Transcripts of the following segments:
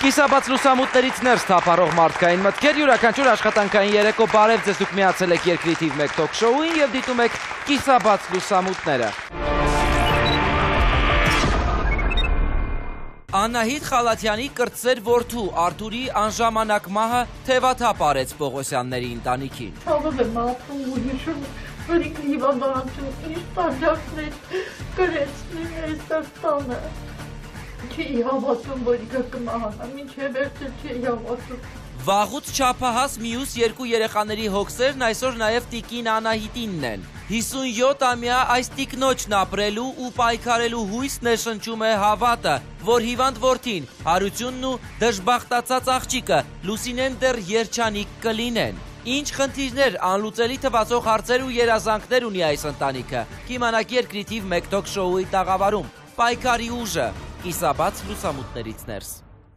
Կիսաբաց լուսամուտներից ներս թափառող մարդկային մտքեր, յուրաքանչյուր աշխատանքային երեկո բարև ձեզ, դուք միացել եք Երկրի թիվ 1 թոք շոուին և դիտում եք Կիսաբաց լուսամուտները։ Աննահիտ Խալաթյանի կրտսեր որդու Արթուրի անժամանակ մահը թևաթափ արեց Պողոսյանների ընտանիքին։ Ցավում եմ ապրում ու հիշում, որ ինքը հիվանդանոցում իր տանջակներ կրեցնի այս տանը։ Չի հավատում, որ ինքը կմահանա, մինչև վերջը չի հավատում։ Վաղուց չափահաս մյուս երկու երեխաների հոգսերն այսօր նաև տիկին Անահիտինն են։ 57-ամյա այս տիկնոջն ապրելու ու պայքարելու հույսն է շնչում է հավատը, որ հիվանդ որդին, հարությունն ու դժբախտացած աղջիկը Լուսինեն դեռ երջանիկ կլինեն։ Ինչ խնդիրներ, անլուծելի թվացող հարցեր ու երազանքներ ունի այս ընտանիքը։ Կիմանաք Երկրի թիվ 1 թոք շոուի տաղավարում։ Պայքարի ուժը, Կիսաբաց լուսամուտներից ներս։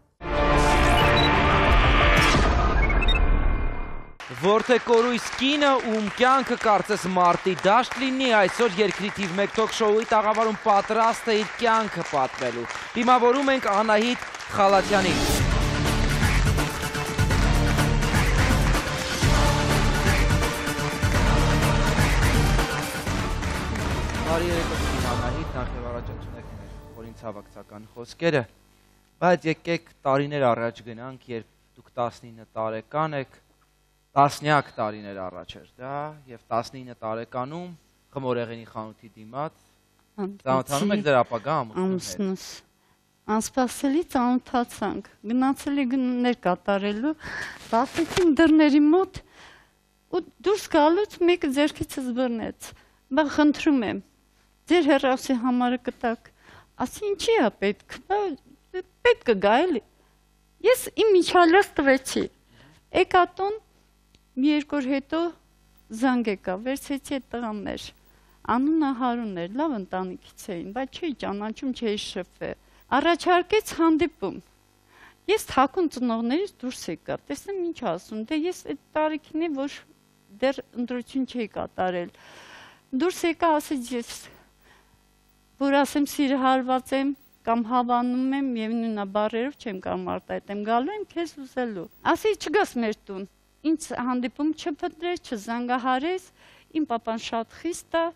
Որթեկորույս կինը, ում կյանքը կարծես մարտի դաշտ լինի, այսօր Երկրի թիվ 1 թոք շոուի տաղավարում պատրաստ է իր կյանքը պատմելու։ Դիմավորում ենք Անահիտ Խալաթյանին։ Բարի երեկո տիկին Անահիտ, նախ և առաջացնեք մեր խորին ցավակցական խոսքերը, բայց եկեք տարիներ առաջ գնանք, երբ դուք 19 տարեկան եք, տասնյակ տարիներ առաջ էր դա, և 19 տարեկանում խմորեղենի խանութի դիմաց ծանոթանում եք դեր ապագա ամուսնուհուց։ Անսպասելի ծանոթացանք, գնացել է գնումներ կատարելու, բացեցին դռների մոտ ու դուրս գալուց մեկը ձեռքիցս բռնեց։ Բա խնդրում եմ, ձեր հեռախոսի համարը կտակ, ասի ինչի է պետք, պետք կգա էլի։ Ես իմ միջալյաս տվեցի, եկա տուն, մի երկու օր հետո զանգ եկա, վերցեցի այդ տղաներ, անունը Հարուն էր, լավ ընտանիքից էին, բայց չէի ճանաչում, չէի շփվել։ Առաջարկեց հանդիպում։ Ես թաքուն ծնողներից դուրս եկա, տեսնեմ ինչ ասում, դե ես այդ տարիքին եմ, որ դեռ ընտրություն չէի կատարել։ Դուրս եկա, ասեց ես, որ ասեմ սիրահարված եմ, կամ հավանում եմ, և նույնա բառերով չեմ կամ արտահայտեմ, գալու եմ քեզ ուզելու։ Ասի չգաս մեր տուն, ինձ հանդիպում չփնտրես, չզանգահարես, իմ պապան շատ խիստ է,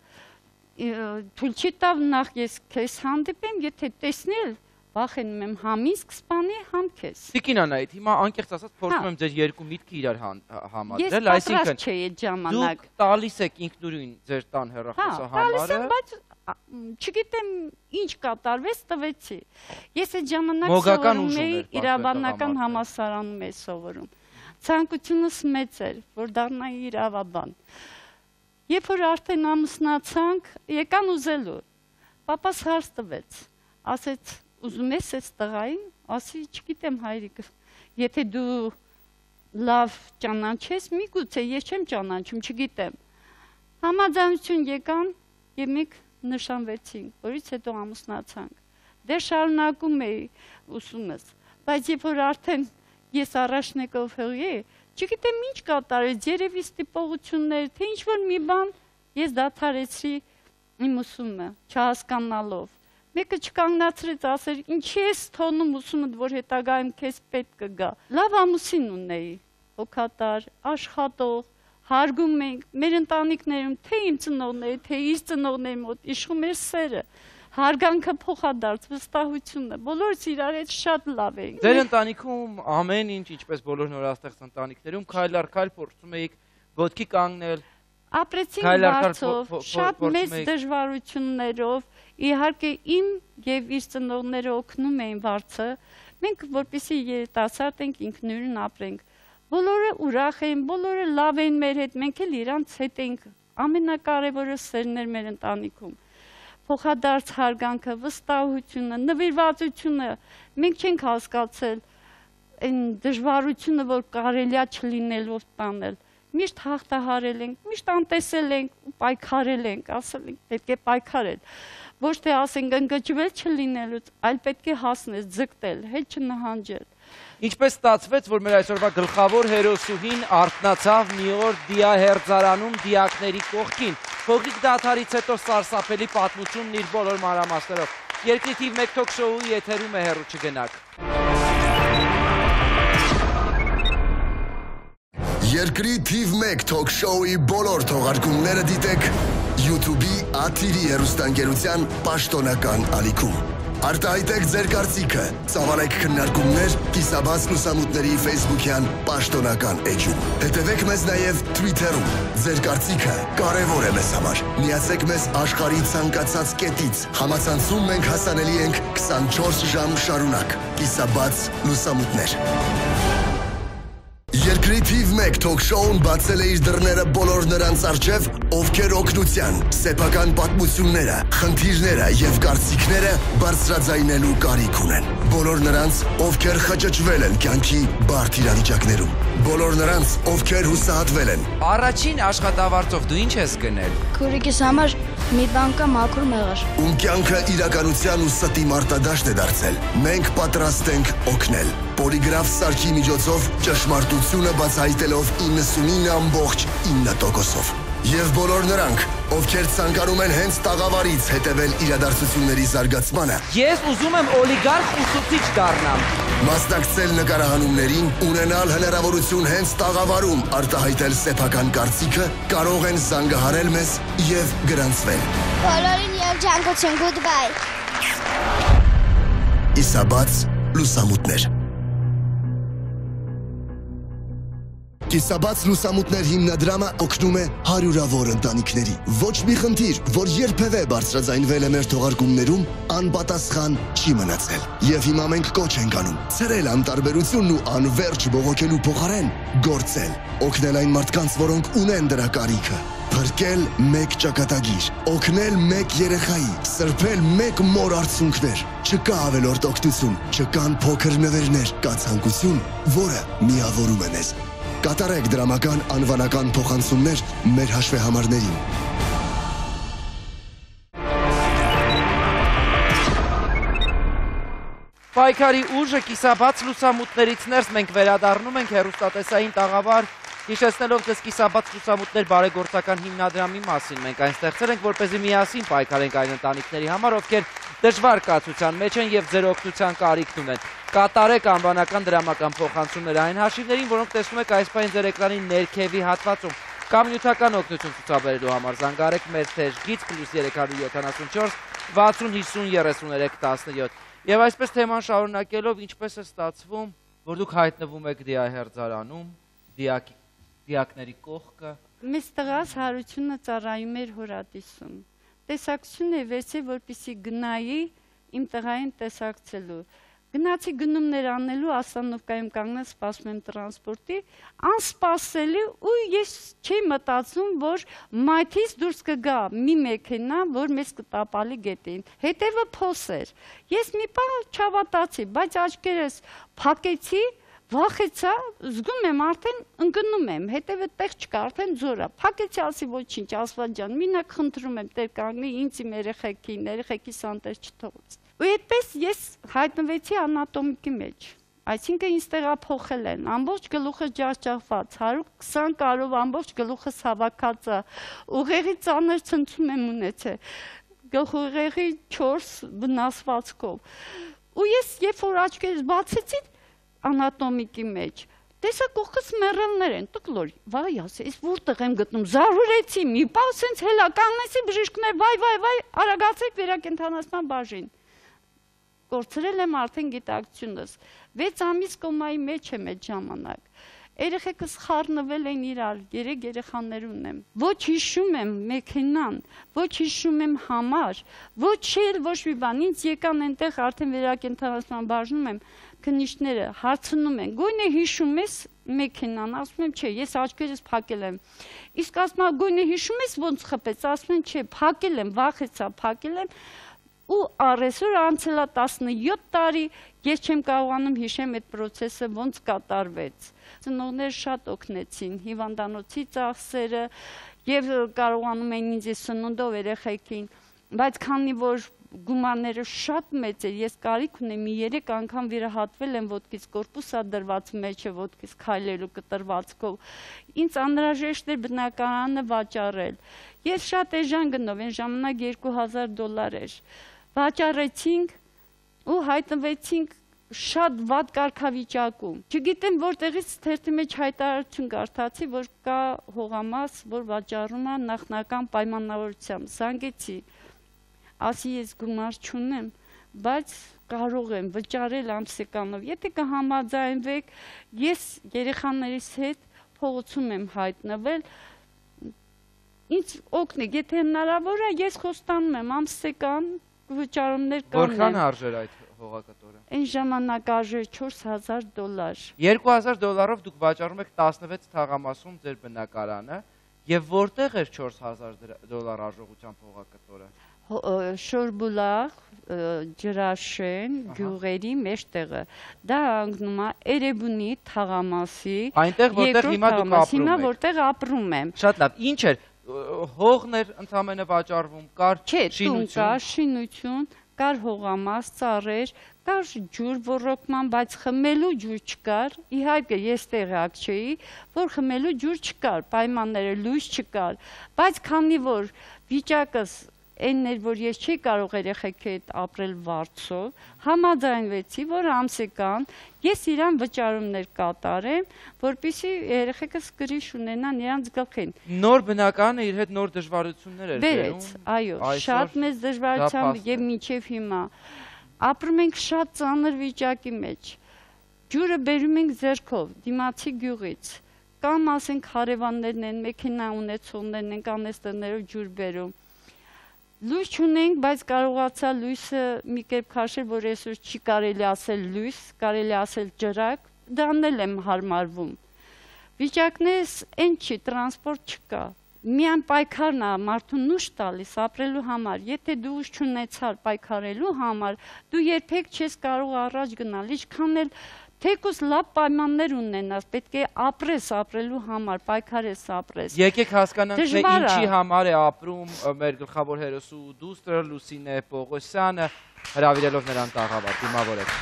թույլ չի տա նախ ես քեզ հանդիպեմ, եթե տեսնել, վախենում եմ համ ինձ կսպանի, համ քեզ։ Տիկին Անահիտ, հիմա անկեղծ ասած փորձում եմ ձեր երկու միտքը իրար համադրել, ես պատրաստ չէի այդ ժամանակ։ Դուք տալիս եք ինքնուրույն ձեր տան հեռախոսը համարը։ Բայց չգիտեմ ինչ կատարվեց, տվեցի։ Ես այդ ժամանակ սովորում էի իրավաբանական համալսարանում էի սովորում։ Ցանկությունս մեծ էր, որ դառնայի իրավաբան։ Երբ որ արդեն ամուսնացանք, եկան ուզելու։ Պապաս հարց տվեց, ասեց ուզում ես այս տղային, ասի չգիտեմ հայրիկ, եթե դու լավ ճանաչես, միգուցե ես չեմ ճանաչում, չգիտեմ։ Համաձայնություն եկան և մենք նշանվեցինք, որից հետո ամուսնացանք։ Դեռ շարունակում էի ուսումս, բայց երբ որ արդեն ես առաջնեկով հղի, չգիտեմ ինչ կատարեց, երևի ստիպողություններ, թե ինչ-որ մի բան, ես դադարեցի իմ ուսումը, չհասկանալով։ Մեկը չկանգնացրեց, ասեր, ինչի ես թողնում ուսումդ, որ հետագայում քեզ պետք կգա։ Լավ ամուսին ունեի, հոգատար, աշխատող, հարգում ենք, մեր ընտանիքներում, թե իմ ծնողների, թե իր ծնողների մոտ իշխում էր սերը, հարգանքը փոխադարձ, վստահությունը, բոլորս իրար հետ շատ լավ էինք։ Ձեր ընտանիքում ամեն ինչ, ինչպես բոլոր նորաստեղծ ընտանիքներում, քայլ առ քայլ փորձում էիք ոտքի կանգնել։ Ապրեցինք բարձով, շատ մեծ դժվարություններով, իհարկե իմ և իր ծնողները օգնում էին բարձը, մենք որպեսզի երիտասարդ ենք, ինքնուրույն ապրենք։ Բոլորը ուրախ էին, բոլորը լավ էին մեր հետ, մենք էլ իրանց հետ ենք, ամենակարևորը սերն էր մեր ընտանիքում։ Փոխադարձ հարգանքը, վստահությունը, նվիրվածությունը, մենք չենք հասկացել այն դժվարությունը, որ կարելի է չլինելով տանել։ Միշտ հաղթահարել ենք, միշտ անտեսել ենք ու պայքարել ենք, ասել ենք պետք է պայքարել։ Ոչ թե ասենք ընկճվել չլինելուց, այլ պետք է հասնել, ձգտել, հետ չնահանջել։ Ինչպես ստացվեց, որ մեր այսօրվա գլխավոր հերոսուհին արթնացավ մի օր դիահերձարանում դիակների կողքին։ Փոքրիկ դադարից հետո սարսափելի պատմությունն իր բոլոր մանրամասներով։ Երկրի թիվ 1 թոք շոուի եթերում է, հեռու չգնաք։ Երկրի թիվ 1 թոք շոուի բոլոր թողարկումները դիտեք YouTube-ի Աթիրի հեռուստաընկերության պաշտոնական ալիքում։ Արտահայտեք ձեր կարծիքը, ծավալեք քննարկումներ կիսաբաց լուսամուտների Facebook-յան պաշտոնական էջում։ Հետևեք մեզ նաև Twitter-ում։ Ձեր կարծիքը կարևոր է մեզ համար։ Միացեք մեզ աշխարհի ցանկացած կետից։ Համացանցում մենք հասանելի ենք 24 ժամ շարունակ։ Կիսաբաց լուսամուտներ։ Երկրի թիվ 1 թոք շոուն բացել է իր դռները բոլոր նրանց առջև, ովքեր օգնության, սեփական պատմությունները, խնդիրները եւ կարծիքները բարձրաձայնելու կարիք ունեն։ Բոլոր նրանց, ովքեր խճճվել են կյանքի բարդ իրավիճակներում։ Բոլոր նրանց, ովքեր հուսահատվել են։ Առաջին աշխատավարձով դու ինչ ես գնել։ Քուրիկիս համար մի բան կա մաքուր մեղր։ Ում կյանքը իրականության ու ստի մարտադաշտ է դարձել։ Մենք պատրաստ ենք օգնել։ Պոլիգրաֆ սարքի միջոցով ճշմարտությունը բացահայտելով 99.9%-ով։ Եվ բոլոր նրանք, ովքեր ցանկանում են հենց տաղավարից հետևել իրադարձությունների զարգացմանը։ Ես ուզում եմ օլիգարխ ուսուցիչ դառնամ։ Մասնակցել նկարահանումներին, ունենալ հնարավորություն հենց տաղավարում արտահայտել սեփական կարծիքը, կարող են զանգահարել մեզ եւ գրանցվել։ Բոլորին երջանկություն, goodbye։ Կիսաբաց լուսամուտներ։ Կիսաբաց լուսամուտներ հիմնադրամը օգնում է հարյուրավոր ընտանիքների։ Ոչ մի խնդիր, որ երբևէ բարձրաձայնվել է մեր թողարկումներում, անպատասխան չի մնացել։ Եվ հիմա մենք կոչ ենք անում ցրել անտարբերությունն ու անվերջ բողոքելու փոխարեն գործել, օգնել այն մարդկանց, որոնք ունեն դրա կարիքը, փրկել մեկ ճակատագիր, օգնել մեկ երեխայի, սրբել մեկ մոր արցունքներ։ Չկա ավելորդ օգնություն, չկան փոքր նվերներ, կա ցանկություն, որը միավորում է մեզ։ Կատարեք դրամական անվանական փոխանցումներ մեր հաշվեհամարներին։ Պայքարի ուժը կիսաբաց լուսամուտներից ներս մենք վերադառնում ենք հեռուստատեսային տաղավար, հիշեցնելով ձեզ կիսաբաց լուսամուտներ բարեգործական հիմնադրամի մասին։ Մենք այն ստեղծել ենք, որպեսզի միասին պայքարենք այն ընտանիքների համար, ովքեր դժվար կացության մեջ են եւ ձեր օգնության կարիք ունեն։ Կատարեք անվանական դրամական փոխանցումներ այն հաշիվներին, որոնք տեսնում եք այս պահին ձեր էկրանի ներքևի հատվածում, կամ նյութական օգնություն ցուցաբերելու համար զանգահարեք մեր թեժգից +374 60 50 33 17։ Եվ այսպես թեման շարունակելով, ինչպես է ստացվում, որ դուք հայտնվում եք դիահերձարանում, դիակների կողքը։ Մեզ տղաս հարությունը ծառայում էր հորատիսում։ Տեսակցություն է վերցել, որպեսզի գնայի իմ տղային տեսակցելու։ Գնացի գնումներ անելու, Ասանովկայում կանգնած սպասում եմ տրանսպորտի, անսպասելի ու ես չի մտածում, որ մայթից դուրս կգա մի մեքենա, որ մեզ կտապալի գետին։ Հետևը փոս էր։ Ես մի պահ չհավատացի, բայց աչքերս փակեցի, վախեցա, զգում եմ արդեն ընկնում եմ, հետևը տեղ չկա, արդեն ձոր է։ Փակեցի, ասի ոչինչ, Ասված ջան, մինակ խնդրում եմ տեր կանգնի, ինձ իմ երեխեքիս անտեր չթողեց։ Ու այդպես ես հայտնվեցի անատոմիկի մեջ, այսինքն ինձ տեղափոխել են, ամբողջ գլուխը ջախջախված, 120 կարով ամբողջ գլուխս հավաքած է, ուղեղի ծանր ցնցում եմ ունեցել, գլխուղեղի 4 վնասվածքով։ Ու ես երբ որ աչքերս բացեցի անատոմիկի մեջ, տեսա կողքս մեռելներ են, տկլոր, վայ ասի, ես որտեղ եմ գտնում, զարհուրեցի, մի պահ սենց հելա կանգնեցի բժիշկներ, վայ, արագացեք վերակենդանացման բաժին։ Կորցրել եմ արդեն գիտակցությունս, 6 ամիս կոմայի մեջ եմ այդ ժամանակ, երեխեքս խառնվել են իրար, 3 երեխաներ ունեմ, ոչ հիշում եմ մեքենան, ոչ հիշում եմ համար, ոչ էլ ոչ մի բան, ինձ եկան այնտեղ արդեն վերակենդանացման բաժնում եմ, քննիչները հարցնում են, գույնը հիշում ես մեքենան, ասում եմ չէ, ես աչքերս փակել եմ, իսկ ասում եմ գույնը հիշում ես ոնց խփեց, ասում եմ չէ, փակել եմ, վախեցա, փակել եմ, ու առեսօր անցել է 17 տարի, ես չեմ կարողանում հիշեմ այդ պրոցեսը ոնց կատարվեց։ Ծնողները շատ օգնեցին, հիվանդանոցի ծախսերը եւ կարողանում էին ինձ սնունդով երեխեքին, բայց քանի որ գումարները շատ մեծ էր, ես կարիք ունեմ, մի 3 անգամ վիրահատվել եմ ոտքից, կորպուսա դրված մեջը ոտքից քայլելու կտրվածքով, ինձ անհրաժեշտ էր բնակարանը վաճառել, ես շատ էժան գնով, այն ժամանակ $2000 էր, վաճառեցինք ու հայտնվեցինք շատ վատ կարգավիճակում։ Չգիտեմ որտեղից թերթի մեջ հայտարարություն կարդացի, որ կա հողամաս, որ վաճառում է նախնական պայմանավորությամբ։ Զանգեցի, ասի ես գումար չունեմ, բայց կարող եմ վճարել ամսեկանով։ Եթե կհամաձայնվեք, ես երեխաներիս հետ փողոցում եմ հայտնվել, ինձ օգնեք, եթե հնարավոր է, ես խոստանում եմ ամսեկան վճարումներ կանեմ։ Որքան արժեր այդ հողակտորը։ Այն ժամանակ արժեր $4,000։ $2,000-ով դուք վաճառում եք 16 թաղամասում ձեր բնակարանը, եւ որտեղ էր $4,000 արժողությամբ հողակտորը։ Շորբուլաղ, Ջրաշեն, գյուղերի մեջտեղը։ Դա անգնում է Էրեբունի թաղամասի։ Այնտեղ որտեղ հիմա դուք ապրում եք։ Հիմա որտեղ ապրում եմ։ Շատ լավ, ինչ էր հողներ ընդամենը վաճառվում, կար շինություն, կար հողամաս, ծառեր, կար ջուր ոռոգման, բայց խմելու ջուր չկար։ Իհարկե ես տեղյակ չէի, որ խմելու ջուր չկար, պայմանները լույս չկար, բայց քանի որ վիճակս այնն էր, որ ես չի կարող երեխեքի հետ ապրել վարձով, համաձայնվեցի, որ ամսեկան ես իրան վճարումներ կատարեմ, որպեսզի երեխեքս կրիչ ունենան իրանց գլխին։ Նոր բնականը իր հետ նոր դժվարություններ էր բերում։ Այո, շատ մեծ դժվարությամբ եւ մինչեւ հիմա ապրում ենք շատ ծանր վիճակի մեջ։ Ջուրը բերում ենք ձեռքով, դիմացի գյուղից։ Կամ ասենք հարևաններն են, մեքենա ունեցողներն են, կանեստերներով ջուր բերում։ Լույս չունենք, բայց կարողացա լույսը մի կերպ քաշել, որ այսօր չի կարելի ասել լույս, կարելի ասել ջրակ, դրանն եմ հարմարվում։ Վիճակներս այն չի, տրանսպորտ չկա։ Միայն պայքարն է մարդուն ուժ տալիս ապրելու համար։ Եթե դու ուժ չունեցար պայքարելու համար, դու երբեք չես կարող առաջ գնալ, ինչքան էլ թեկուզ լավ պայմաններ ունենաս, պետք է ապրես ապրելու համար, պայքարես ապրես։ Եկեք հասկանանք, թե ինչի համար է ապրում մեր գլխավոր հերոսու դուստրը Լուսինե Պողոսյանը, հրավիրելով նրան տաղավար, դիմավորեք։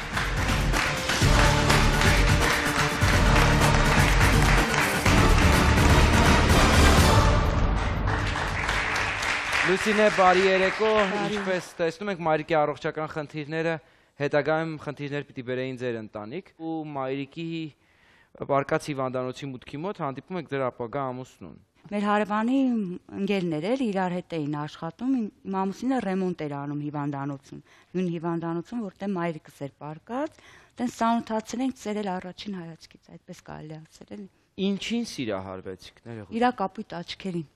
Լուսինե, բարի երեկո, ինչպես տեսնում ենք մայրիկի առողջական խնդիրները, հետագայում խնդիրներ պիտի բերեին ձեր ընտանիք ու մայրիկի բարկած հիվանդանոցի մուտքի մոտ հանդիպում եք ձեր ապագա ամուսնուն։ Մեր հարևանի ընկերներ էր իրար հետ էին աշխատում, իմ ամուսինը ռեմոնտ էր անում հիվանդանոցում, նույն հիվանդանոցում, որտեղ մայրիկս էր բարկած, տենց ծանոթացել ենք ծերել առաջին հայացքից, այդպես կարելի ասել։ Ինչին սիրահարվեցիք ներողություն։ Իրա կապույտ աչքերին։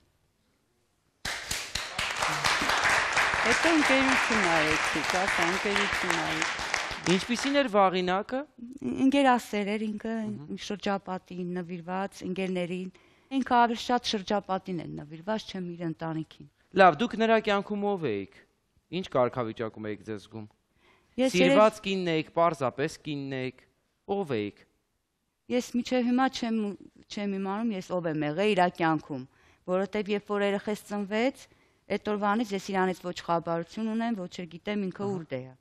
Հետո ընկերություն արեցի, կասա ընկերություն արեցի։ Ինչպիսին էր վաղինակը։ Ընկերասեր էր ինքը, շրջապատին նվիրված, ընկերներին։ Ինքը ավելի շատ շրջապատին էր նվիրված, չեմ իր ընտանիքին։ Լավ, դուք նրա կյանքում ով էիք։ Ինչ կարգավիճակում էիք ձեզ զգում։ Սիրված կինն էիք, պարզապես կինն էիք, ով էիք։ Ես մինչև հիմա չեմ իմանում ես ով եմ եղել իր կյանքում, որովհետև երբ որ երեխես ծնվեց, այդ օրվանից ես իրանից ոչ խաբարություն ունեմ, ոչ էլ գիտեմ ինքը ուր է։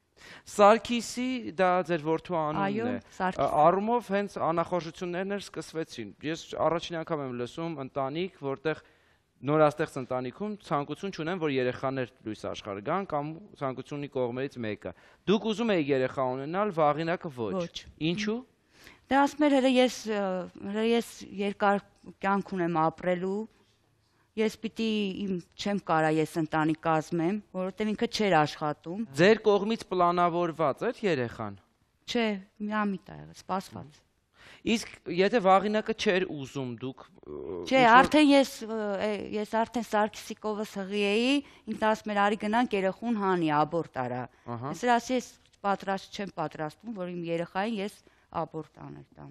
Սարգիսի դա ձեր որդու անունն է։ Այո, Սարգիս։ Առումով հենց անախորժություններն էլ սկսվեցին։ Ես առաջին անգամ եմ լսում ընտանիք, որտեղ նորաստեղծ ընտանիքում ցանկություն չունեն, որ երեխաներ լույս աշխարհ գան կամ ցանկությունի կողմերից մեկը։ Դուք ուզում եք երեխա ունենալ, վաղինակը ոչ։ Ինչու՞։ Դե ասում էր ես երկար կյանք ունեմ ապրելու։ Ես պիտի չեմ կարա ես ընտանիք կազմեմ, որովհետև ինքը չէր աշխատում։ Ձեր կողմից պլանավորված էր երեխան։ Չէ, միամիտ ա եղել, սպասված։ Իսկ եթե վաղինակը չէր ուզում դուք։ Չէ, արդեն ես արդեն Սարգիսիկովս հղի էի, ինձ ասում էր արի գնանք երեխուն հանի, աբորտ արա։ Ես ասի ես պատրաստ չեմ պատրաստվում, որ իմ երեխային ես աբորտ անել տամ։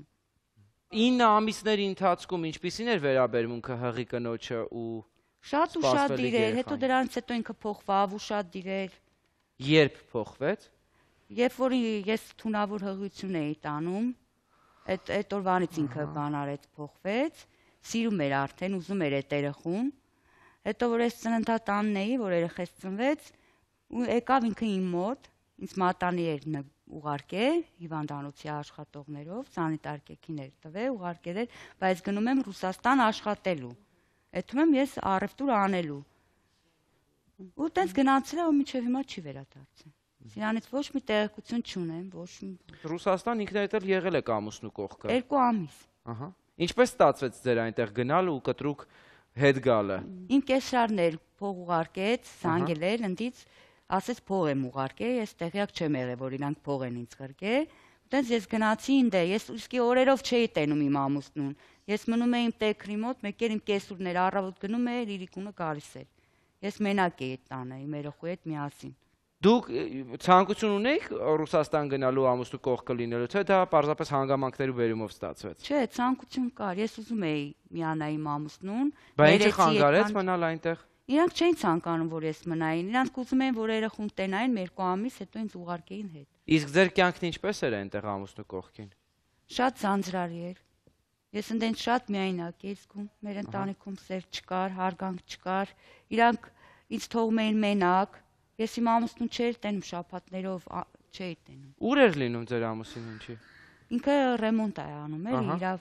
9 ամիսների ընթացքում ինչպիսին էր վերաբերմունքը հղի կնոջը ու շատ ուշադիր էր, հետո դրանից հետո ինքը փոխվավ, ուշադիր էր։ Երբ փոխվեց։ Երբ որ ես թունավոր հղիություն էի տանում, այդ օրվանից ինքը բան արեց, փոխվեց, սիրում էր արդեն, ուզում էր այդ երեխուն։ Հետո որ ես ծննդատ տանն էի, որ երեխես ծնվեց, ու եկավ ինքը իմ մոտ, ինձ մատանի էր ուղարկել հիվանդանոցի աշխատողներով, սանիտար կեքիներ տվել, ուղարկել էր, բայց գնում եմ Ռուսաստան աշխատելու։ Այդում եմ ես առևտուր անելու։ Ու տենց գնացել է, ու մինչև հիմա չի վերադարձել։ Սրանից ոչ մի տեղեկություն չունեմ, ոչ մի։ Ռուսաստան ինքներդ էլ եղել եք ամուսնու կողքը։ 2 ամիս։ Ահա։ Ինչպես ստացվեց ձեր այնտեղ գնալ ու կտրուկ հետ գալը։ Իմ կեսարն էր փող ուղարկեց, զանգել էր, ընդից ասեց փող եմ ուղարկել, ես տեղյակ չեմ եղել, որ իրանք փող են ինձ ղրկել։ Այդպես ես գնացի ինձ, ես իսկի օրերով չէի տենում իմ ամուսնուն։ Ես մնում էի իմ տեքրի մոտ, մեկ էլ իմ կեսուրն էր, առավոտ գնում էր, իրիկունը գալիս էր։ Ես մենակ էի տանը, իմ երեխու հետ միասին։ Դուք ցանկություն ունեիք Ռուսաստան գնալու ամուսնու կողքը լինելու, թե դա պարզապես հանգամանքների բերումով ստացվեց։ Չէ, ցանկություն կար, ես ուզում էի միանալ իմ ամուսնուն։ Բայց ինչի խանգարեց մնալ այնտեղ։ Իրանք չէին ցանկանում, որ ես մնային, իրանք ուզում էին, որ երեխուն տենային 2 ամիս, հետո ինձ ուղարկեին հետ։ Իսկ ձեր կյանքն ինչպես էր այնտեղ ամուսնու կողքին։ Շատ ձանձրալի էր։ Ես ընդեն շատ միայնակ էի զգում, մեր ընտանիքում սեր չկար, հարգանք չկար, իրանք ինձ թողում էին մենակ, ես իմ ամուսնուն չէի տենում շաբաթներով, չէի տենում։ Ուր էր լինում ձեր ամուսինը ինչի։ Ինքը ռեմոնտ է անում, էլի, իր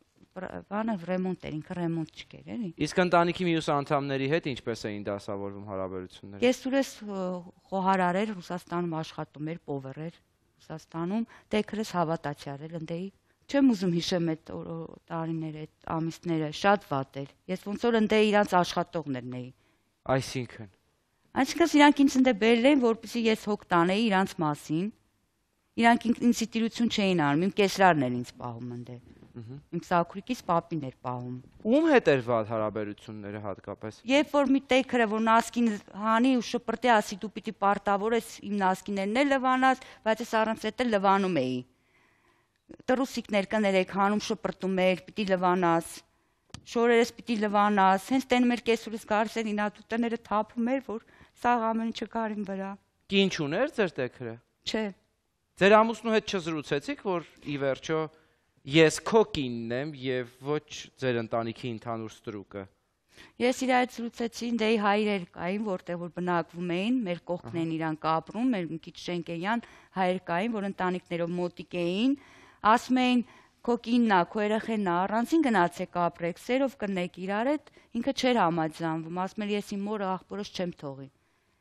բանը ռեմոնտ էր, ինքը ռեմոնտ չկեր, էլի։ Իսկ ընտանիքի մյուս անդամների հետ ինչպես էին դասավորվում հարաբերությունները։ Կեսուրս խոհարար էր, Ռուսաստանում աշխատում էր, պովեր էր Ռուսաստանում, տեքրս հավատացյալ էր, ընդեի չեմ ուզում հիշեմ այդ տարիները, այդ ամիսները, շատ վատ էր։ Ես ոնց որ ընդե իրանց աշխատողներն էի։ Այսինքն իրանք ինձ ընդե բերել էին, որպեսզի ես հոգ տանեի իրանց մասին։ Իրանք ինձ տիրություն չէին անում, իմ կեսրարն էր ինձ պահում ընդե։ Իմ սակրիկից պապին էր պահում։ Ում հետ էր վատ հարաբերությունները հատկապես։ Երբ որ մի տեքրը որ նասկին հանի ու շպրտի ասի դու պիտի պարտավորես իմ նասկիներն էլ լվանաս, բայց ես առանց այդ էլ լվանում էի։ Տրուսիկներ կներեք հանում շպրտում էր, պիտի լվանաս, շորերս պիտի լվանաս, հենց տենում էր կեսուրս գարս էր ինատուտները թափում էր, որ սաղ ամեն ինչը կար իմ վրա։ Կին չուներ ձեր տեքրը։ Չէ։ Ձեր ամուսնու հետ չզրուցեցիք, որ ի վերջո ես քո կինն եմ եւ ոչ ձեր ընտանիքի ընդհանուր ստրուկը։ Ես իր հետ զրուցեցի, դե հայրեր կային, որտեղ որ բնակվում էին, մեր կողքն են իրանք ապրում, մեր մի քիչ շենքեյան հայր կային, որ ընտանիքներով մոտիկ էին, ասում էին քո կինն է, քո երեխեն է, առանցին գնացեք ապրեք, սերով կնեք իրար հետ, ինքը չէր համաձայնվում, ասում էր ես իմ մորը աղբորս չեմ թողի։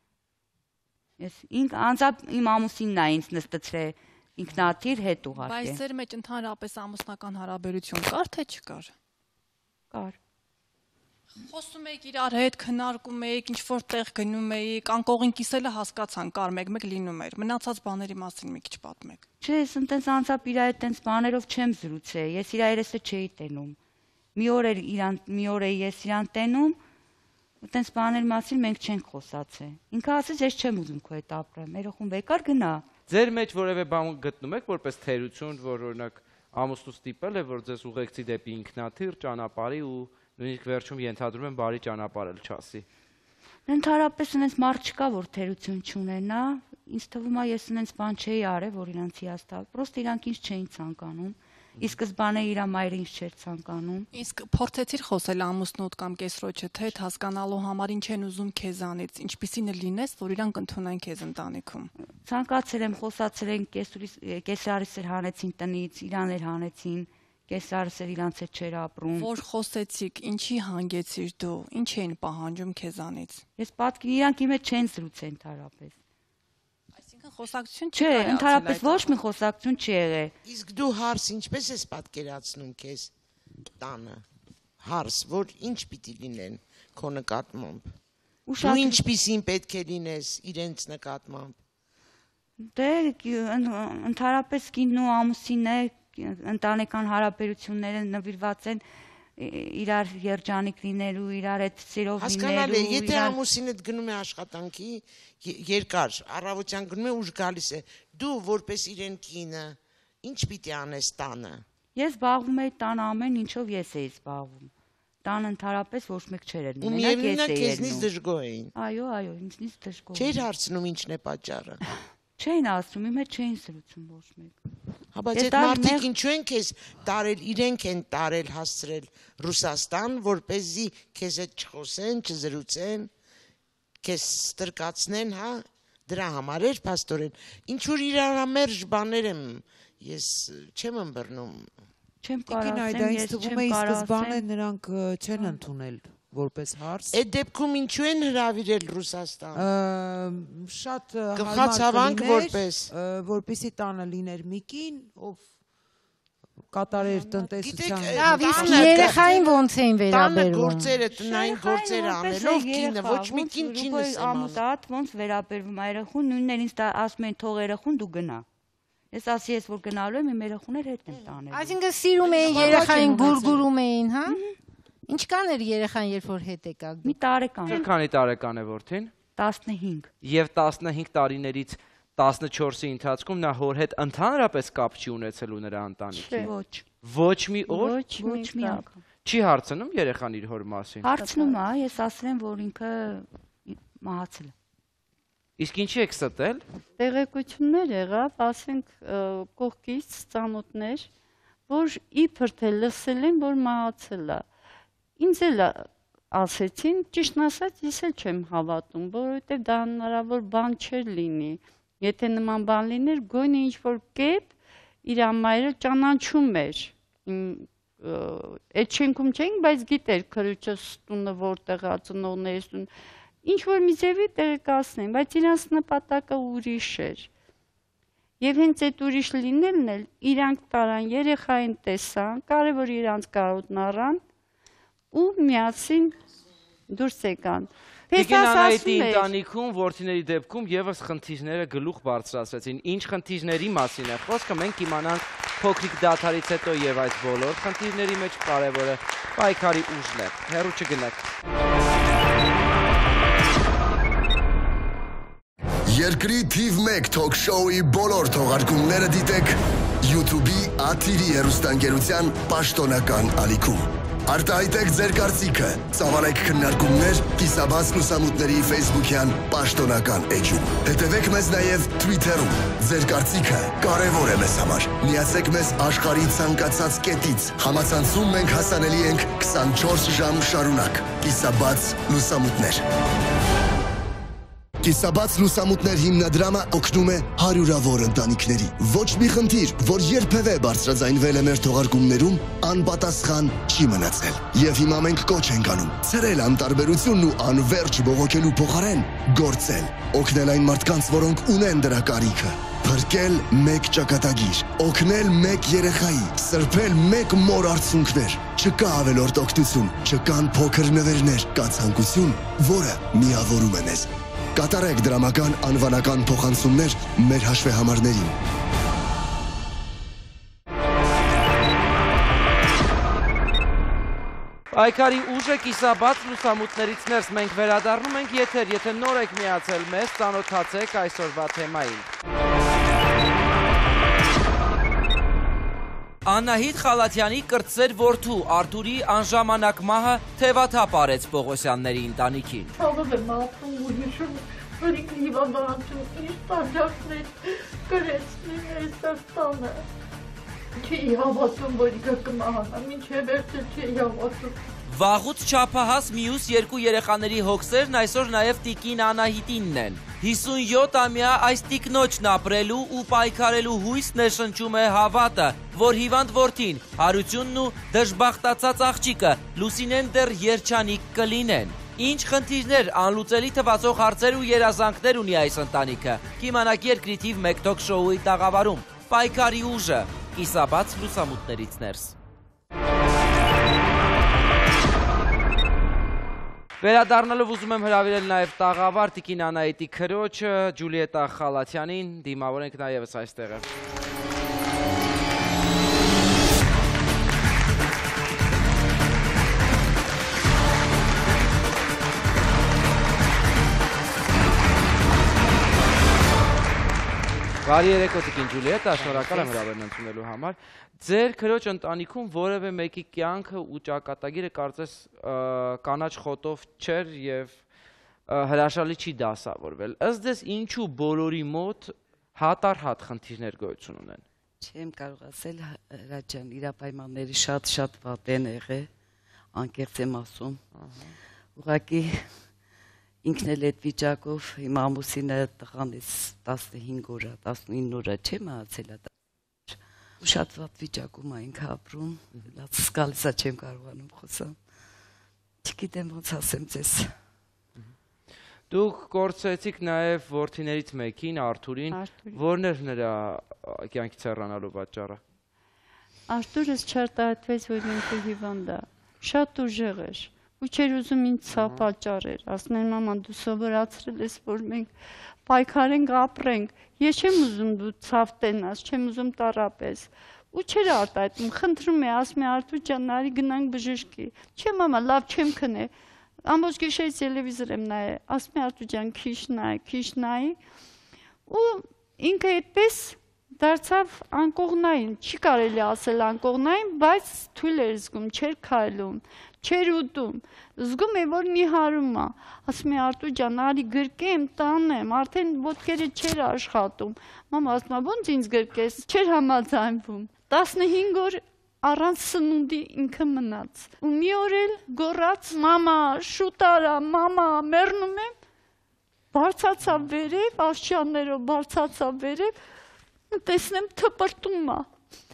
Ես անձամբ իմ ամուսինն է ինձ նստեցրել ինքնաթիռ հետ ուղարկել։ Բայց ձեր մեջ ընդհանրապես ամուսնական հարաբերություն կար թե չկար։ Կար։ Խոսում եք իրար հետ, քննարկում եք, ինչ որ տեղ գնում եք, անկողին կիսելը հասկացան, կար մեկ լինում էր։ Մնացած բաների մասին մի քիչ պատմեք։ Չէ, ես այնտենց անձամբ իր հետ այնպես բաներով չեմ զրուցել։ Ես իր երեսը չէի տենում։ Մի օր է ես իրան տենում, այդպես բաների մասին մենք չենք խոսացել։ Ինքը ասեց, ես չեմ ուզում քո հետ ապրեմ, երախուն վեկար գնա։ Ձեր մեջ որևէ բան գտնում եք որպես թերություն, որ օրինակ ամուսնու ստիպել է, որ ձեզ ուղեկցի դեպի ինքնաթիռ ճանապարհի ու նույնիսկ վերջում ենթադրում եմ բարի ճանապարհ էլ չասի։ Ընդհանրապես այնպես մարդ չկա, որ թերություն չունենա, ինձ թվում է ես այնպես բան չէի արել, որ իրանց հիաստալ, պրոստը իրանք ինձ չէին ցանկանում, ի սկզբանե իր մայրը ինձ չէր ցանկանում։ Իսկ փորձեցիր խոսել ամուսնուդ կամ կեսրոջդ հետ, հասկանալու համար ինչ են ուզում քեզանից, ինչպիսին լինես, որ իրանք ընդունեն քեզ ընտանիքում։ Ցանկացել եմ, խոսացել են կեսարիս էր հանեցին տնից, իրան էր հանեցին, կեսարս էր իրանց հետ չէր ապրում։ Որ խոսեցիք, ինչի հանգեցիր դու, ինչ էին պահանջում քեզանից։ Ես պատկերացրի, իրանք իմ հետ չեն զրուցել ընդհանրապես։ Այսինքն խոսակցություն չէ, ընդհանրապես ոչ մի խոսակցություն չի եղել։ Իսկ դու հարս ինչպես ես պատկերացնում քեզ տանը։ Հարս, որ ինչ պիտի լինեն քո նկատմամբ։ Դու ինչպիսին պետք է լինես իրենց նկատմամբ։ Դե ընդհանրապես կինն ու ամուսինն է, ընտանեկան հարաբերությունները նվիրված են իրար երջանիկ լինելու, իրար հետ սիրով լինելու։ Հասկանալ է, եթե ամուսինդ գնում է աշխատանքի երկար, առավոտյան գնում է ուշ գալիս է, դու որպես իրեն կինը, ինչ պիտի անես տանը։ Ես զբաղվում էի տան ամեն ինչով ես էի զբաղվում։ Տան ընդհանրապես ոչ մեկ չէր էր, մենակ ես էի։ Քեզնից դժգոհ էին։ Այո, ինձնից դժգոհ։ Չէր հարցնում ինչն է պատճառը։ Չէին ասում, իմ հետ չէին զրուցում ոչ մեկ։ Բայց այդ մարդիկ ինչու են քեզ տարել, իրենք են տարել հասցրել Ռուսաստան, որպեսզի քեզ հետ չխոսեն, չզրուցեն, քեզ ստրկացնեն, հա, դրա համար էր փաստորեն։ Ինչ որ իրարամերժ բաներ եմ, ես չեմ ըմբռնում։ Չեմ կարող ասեմ, ես թվում է ի սկզբանե նրանք չեն ընդունել որպես հարց։ Այդ դեպքում ինչու են հրավիրել Ռուսաստան։ Շատ գլխացավանք որպես որպեսի տանը լիներ մի կին, ով կատարեր տնտեսության։ Իսկ երեխային ոնց էին տանը վերաբերվում։ գործերը, տնային գործերը անելով կինը ոչ մի կին չի նսեմ։ Ամուսատ ոնց վերաբերվում է երեխուն, նույնն ինձ ասում են թող երեխուն դու գնա։ Ես ասի ես որ գնալու եմ իմ երեխուներ հետ եմ տանել։ Այսինքն սիրում էին երեխային, գուրգուրում էին, հա։ Ինչքան էր երեխան, երբ որ հետ եկաք։ Մի տարեկան։ Քանի տարեկան է որդին։ 15։ Եվ 15 տարիներից 14-ի ընթացքում նա հոր հետ ընդհանրապես կապ չի ունեցել նրա ընտանիքի։ Ոչ։ Ոչ մի օր։ Ոչ մի անգամ։ Չի հարցնում երեխան իր հոր մասին։ Հարցնում է, ես ասել եմ որ ինքը մահացել է։ Իսկ ինչի եք ստել։ Տեղեկություններ եղավ, ասենք կողքից ծանոթներ, որ իբր թե լսել են, որ մահացել է։ Ինձ էլ ասեցին, ճիշտն ասած, ես էլ չեմ հավատում, որովհետև դա հնարավոր բան չէր լինի։ Եթե նման բան լիներ, գույնը ինչ-որ կերպ իր մայրը ճանաչում էր։ Այդ շենքում չէինք, բայց գիտեր քրուչս տունը որտեղ է, ծնողներս տուն։ Ինչ-որ մի ձևի տեղեկացնեն, բայց իրանց նպատակը ուրիշ էր։ Եվ հենց այդ ուրիշ լինելն էլ իրանք տարան, երեխային տեսան, կարևոր իրանց կարոտն առան ու միասին դուրս եկան։ Տիկին Անահիտի ընտանիքում որդիների դեպքում եւս խնդիրները գլուխ բարձրացրեցին։ Ինչ խնդիրների մասին է խոսքը, մենք իմանանք փոքրիկ դադարից հետո եւ այս բոլոր խնդիրների մեջ կարևորը պայքարի ուժն է։ Հեռու չգնաք։ Երկրի թիվ 1 թոք շոուի բոլոր թողարկումները դիտեք YouTube-ի Աթիրի հեռուստաընկերության պաշտոնական ալիքում։ Արտահայտեք ձեր կարծիքը, ծավալեք քննարկումներ կիսաբաց լուսամուտների Facebook-յան պաշտոնական էջում։ Հետևեք մեզ նաև Twitter-ում։ Ձեր կարծիքը կարևոր է մեզ համար։ Միացեք մեզ աշխարհի ցանկացած կետից։ Համացանցում մենք հասանելի ենք 24 ժամ շարունակ։ Կիսաբաց լուսամուտներ։ Կիսաբաց լուսամուտներ հիմնադրամը օգնում է հարյուրավոր ընտանիքների։ Ոչ մի խնդիր, որ երբևէ բարձրաձայնվել է մեր թողարկումներում, անպատասխան չի մնացել։ Եվ հիմա մենք կոչ ենք անում ցրել անտարբերությունն ու անverջ բողոքելու փոխարեն գործել, օգնել այն մարդկանց, որոնք ունեն դրա կարիքը։ Փրկել մեկ ճակատագիր, օգնել մեկ երեխայի, սրբել մեկ մոր արցունքներ։ Չկա ավելորդ օգնություն, չկան փոքր նվերներ, կա ցանկություն, որը միավորում է մեզ։ Կատարեք դրամական անվանական փոխանցումներ մեր հաշվեհամարներին։ Պայքարի ուժը կիսաբաց լուսամուտներից ներս մենք վերադառնում ենք եթեր, եթե նոր եք միացել մեզ, ծանոթացեք այսօրվա թեմային։ Անահիտ Խալաթյանի կրտսեր որդու Արթուրի անժամանակ մահը թևաթափ արեց Պողոսյանների ընտանիքին։ Ցավում եմ ապրում ու հիշում, որ ինքը հիվանդանոցում իր տանջակներ կրեցնին այստեղ տանը։ Չի հավատում, որ ինքը կմահանա, մինչև վերջը չի հավատում։ Վաղուց չափահաս մյուս երկու երեխաների հոգսերն այսօր նաև տիկին Անահիտինն են։ 57-ամյա այս տիկնոջն ապրելու ու պայքարելու հույսն է շնչում է հավատը, որ հիվանդ որդին, հարությունն ու դժբախտացած աղջիկը Լուսինեն դեռ երջանիկ կլինեն։ Ինչ խնդիրներ, անլուծելի թվացող հարցեր ու երազանքներ ունի այս ընտանիքը։ Կիմանաք երկրի թիվ 1 թոք շոուի տաղավարում։ Պայքարի ուժը, կիսաբաց լուսամուտներից ներս։ Վերադառնալով ուզում եմ հրավիրել նաև տաղավար տիկին Անահիտի քրոջը Ջուլիետա Խալաթյանին, դիմավորենք նա ևս այստեղ է։ Բարի երեկո տիկին Ջուլիետա, շնորհակալ եմ հրավերն ընդունելու համար։ Ձեր քրոջ ընտանիքում որևէ մեկի կյանքը ու ճակատագիրը կարծես կանաչ խոտով չէր եւ հրաշալի չի դասավորվել։ Ըստ ձեզ ինչու բոլորի մոտ հատառհատ խնդիրներ գոյություն ունեն։ Չեմ կարող ասել, Հրաչ ջան, իր պայմանների շատ վատ են եղել, անկեղծ եմ ասում։ Ուղղակի ինքն էլ այդ վիճակով իմ ամուսինը տղանից 15 օր, 19 օր չէ մահացել է։ Շատ վատ վիճակում է ինքը ապրում, լաց սկալիսա չեմ կարողանում խոսալ։ Չգիտեմ ոնց ասեմ ձեզ։ Դուք կորցրեցիք նաև որդիներից մեկին, Արթուրին, որն էր նրա կյանքից հեռանալու պատճառը։ Արթուրս չարտահայտվեց, որ ինքը հիվանդ է, շատ ուժեղ էր, ու չէր ուզում ինձ սա պատճառեր, ասներ մաման դու սովորացրել ես, որ մենք պայքարենք, ապրենք, ես չեմ ուզում դու ցավ տենաս, չեմ ուզում տառապես, ու չէր արտահայտում, խնդրում է, ասում է Արթուր ջան, նարի գնանք բժշկի, չէ մամա, լավ չեմ քնե, ամբողջ գիշեր տելևիզոր եմ նայել, ասում է Արթուր ջան, քիչ նայի, ու ինքը այդպես դարձավ անկողնային, չի կարելի ասել անկողնային, բայց թույլ էր զգում, չէր քայլում, չէր ուտում, զգում է, որ նիհարում է, ասում է Արթուր ջան, արի գրկեմ, տանեմ, արդեն ոտքերը չէր աշխատում, մամա ասում է, ոնց ինձ գրկես, չէր համաձայնվում, 15 օր առանց սնունդի ինքը մնաց, ու մի օր էլ գոռաց, մամա, շուտ արա, մամա, մեռնում եմ, բարձացավ վերև, աշճաններով բարձացավ վերև, տեսնեմ թպրտում է,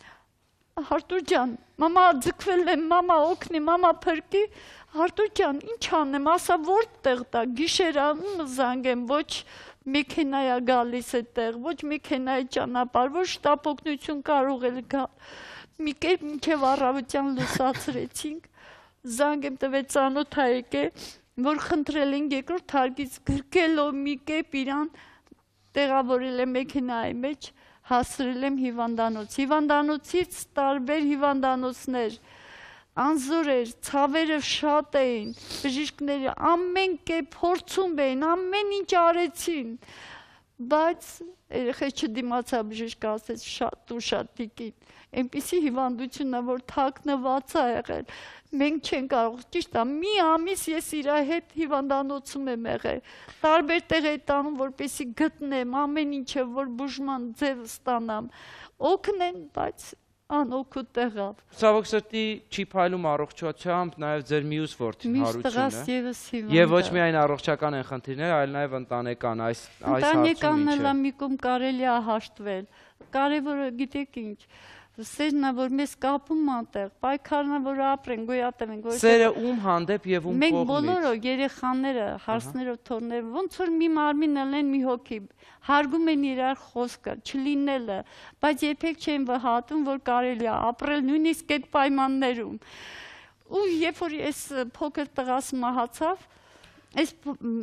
Արթուր ջան, մամա ձգվել եմ, մամա օգնի, մամա փրկի, Արթուր ջան, ինչ անեմ, ասա որտեղ դա, գիշերա զանգեմ, ոչ մեքենայա գալիս է տեղ, ոչ մեքենայի ճանապարհ, ոչ շտապ օգնություն կարող է գալ, մի կերպ մինչև առավոտյան լուսացրեցինք, զանգեմ տվեց ծանոթայեկե, որ խնդրել են երկրորդ հարկից գրկելով մի կերպ իրան տեղավորել է մեքենայի մեջ, հասրել եմ հիվանդանոց, հիվանդանոցից տարբեր հիվանդանոցներ, անզոր էր, ցավերը շատ էին, բժիշկները ամեն կերպ փորձում էին, ամեն ինչ արեցին, բայց երեխեքը չդիմացա բժիշկը ասեց շատ ու շատ տիկին, այնպիսի հիվանդությունն է, որ թաքնված է եղել, մենք չենք կարող, ճիշտ է, մի ամիս ես իր հետ հիվանդանոցում եմ եղել, տարբեր տեղ եմ տանում, որպեսզի գտնեմ, ամեն ինչը, որ բուժման ձև ստանամ, օգնեն, բայց անօգուտ եղավ։ Ցավոք սրտի չի փայլում առողջությամբ նաև ձեր մյուս որդին Հարությունը։ Եվ ոչ միայն առողջական են խնդիրները, այլ նաև ընտանեկան այս հարցում Ընտանեկանը մի կողմ կարելի է հաշտվել։ Կարևորը գիտեք ինչ, սերն է, որ մեզ կապում անտեղ, պայքարն է, որ ապրեն, գոյատևենք։ Սերը ում հանդեպ եւ ում կողմից։ Մենք բոլորը երեխաները, հարցներով, թորները, ոնց որ մի մարմին ելեն մի հոգի, հարգում են իրար խոսքը, չլինելը, բայց երբեք չեն վհատում, որ կարելի է ապրել նույնիսկ այդ պայմաններում։ Ու երբ որ այս փոքր տղաս մահացավ, այս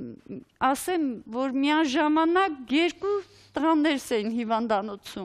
ասեմ, որ միաժամանակ երկու տղաներս էին հիվանդանոցում։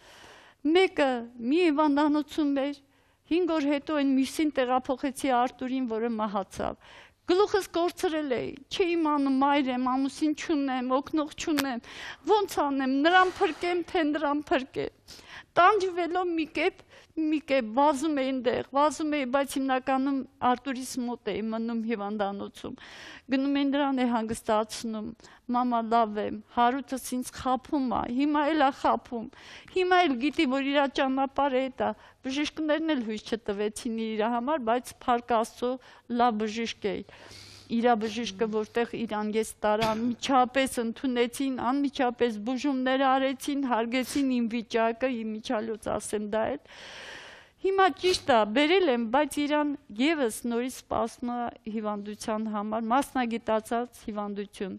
Մեկը մի հիվանդանոցում էր, 5 օր հետո այն մյուսին տեղափոխեցի Արթուրին, որը մահացավ։ Գլուխս կորցրել էի, չի իմանում մայր եմ, ամուսին չունեմ, օգնող չունեմ, ոնց անեմ, նրան փրկեմ, թե նրան փրկեմ։ Տանջվելով մի կերպ վազում էի այնտեղ, վազում էի, բայց հիմնականում Արթուրիս մոտ էի մնում հիվանդանոցում։ Գնում են նրան է հանգստացնում, մամա լավ եմ, հարութս ինձ խաբում է, հիմա էլ է խաբում, հիմա էլ գիտի, որ իր ճանապարհը էդ է, բժիշկներն էլ հույս չտվեցին իր համար, բայց փառք Աստծո լավ բժիշկ է։ Իր բժիշկը, որտեղ իրան ես տարա, միջապես ընդունեցին, անմիջապես բուժումներ արեցին, հարգեցին իմ վիճակը, իմ միջալոց ասեմ դա էլ։ Հիմա ճիշտ է, բերել եմ, բայց իրան եւս նորից սպասում է հիվանդության համար, մասնագիտացած հիվանդություն։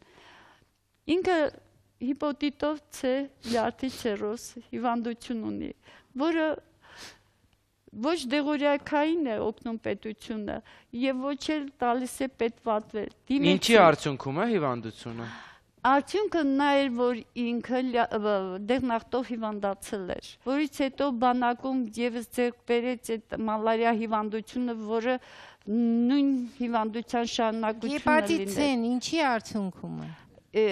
Ինքը հիպոտիտով C լյարդի ցիրոզ հիվանդություն ունի, որը ոչ դեղորայքային է օգնում պետությունը եւ ոչ էլ տալիս է պետվատվել։ Ինչի արդյունքում է հիվանդությունը։ Արդյունքը նա էր, որ ինքը դեղնախտով հիվանդացել էր, որից հետո բանակում եւս ձեռք բերեց այդ մալարիա հիվանդությունը, որը նույն հիվանդության շարունակությունն է լինել։ Հեպատիտ C-ն ինչի արդյունքում է։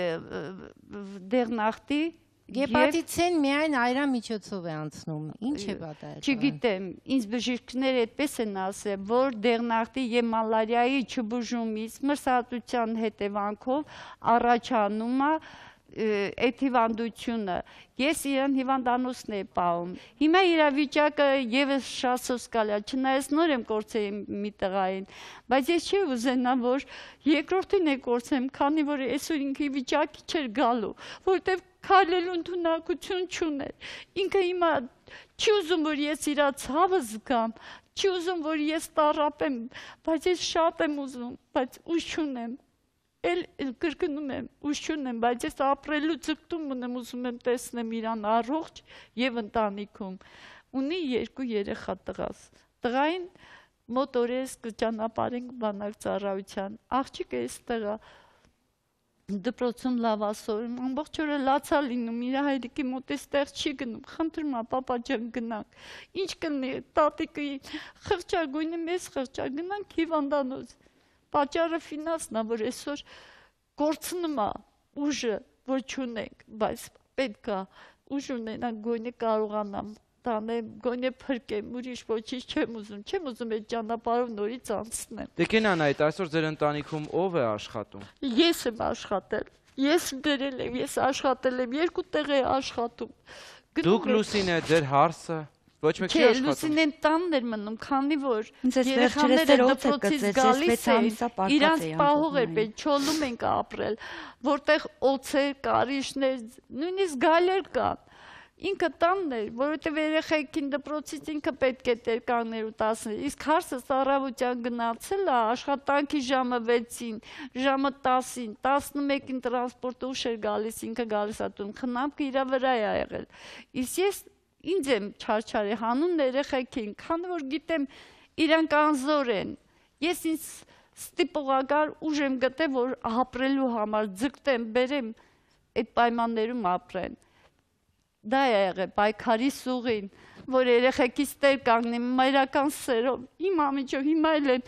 Դեղնախտի Հեպատիտ C-ն միայն այրամիջոցով է անցնում, ինչ է պատահել։ Չգիտեմ, ինձ բժիշկները այդպես են ասել, որ դեղնախտի եւ մալարիայի չբուժումից մրսածության հետևանքով առաջանում է այդ հիվանդությունը։ Ես իրան հիվանդանոցն եմ պահում։ Հիմա իր վիճակը եւս շատ սոսկալ է, չնայած նոր եմ կորցրել մի տղային, բայց ես չի ուզենա, որ երկրորդին է կորցեմ, քանի որ այսօր ինքի վիճակի չէր գալու, որտեվ քայլելու ընդունակություն չուներ։ Ինքը հիմա չի ուզում, որ ես իր ցավը զգամ, չի ուզում, որ ես տառապեմ, բայց ես շատ եմ ուզում, բայց ուժ չունեմ։ Էլ կրկնում եմ, ուժ չունեմ, բայց ես ապրելու ձգտում ունեմ, ուզում եմ տեսնեմ իրան առողջ եւ ընտանիքում։ Ունի 2 երեխա տղաս։ Տղային մոտ օրես կճանապարհենք բանակ ծառայության։ Աղջիկը էստեղ է դպրոցում լավ ասորում, ամբողջ օրը լացա լինում, իր հայրիկի մոտ էստեղ չի գնում, խնդրում է, պապա ջան գնանք, ինչ կլինի, տատիկը խղճագույնը մեզ խղճա, գնանք հիվանդանոց, պատճառը ֆինանսն է, որ այսօր կորցնում է ուժը, որ չունենք, բայց պետք է ուժ ունենանք, գոնե կարողանամ տանեմ, գոնե փրկեմ, ուրիշ ոչինչ չեմ ուզում այդ ճանապարհով նորից անցնեմ։ Տիկին Անահիտ, այսօր ձեր ընտանիքում ով է աշխատում։ Ես եմ աշխատել, ես գրել եմ, ես աշխատել եմ, 2 տեղ է աշխատում։ Դուք Լուսինե, ձեր հարսը ոչ մեկ չի աշխատում։ Լուսինեն տանն էր մնում, քանի որ երեխաները դպրոցից գալիս էին, իրանց պահող էր պետք, չոլում ենք ապրել, որտեղ օձեր, կարիճներ, նույնիսկ գալեր կան։ Ինքը տանն էր, որովհետև երեխեքին դպրոցից ինքը պետք է տեր կանգներ ու տասներ, իսկ հարսը առավոտյան գնացել է, աշխատանքի ժամը 6-ին, ժամը 10-ին, 11-ին տրանսպորտը ուշ էր գալիս, ինքը գալիս է տուն, խնամքը իր վրա է եղել։ Իսկ ես ինձ եմ չարչարի հանուն երեխեքին, քանի որ գիտեմ իրանք անզոր են, ես ինձ ստիպողական ուժ եմ գտել, որ ապրելու համար ձգտեմ, բերեմ այդ պայմաններում ապրեն։ Դա է եղել պայքարի սուղին, որ երեխեքից տեր կանգնեմ մայրական սերով, իմ ամիջով հիմա էլ եմ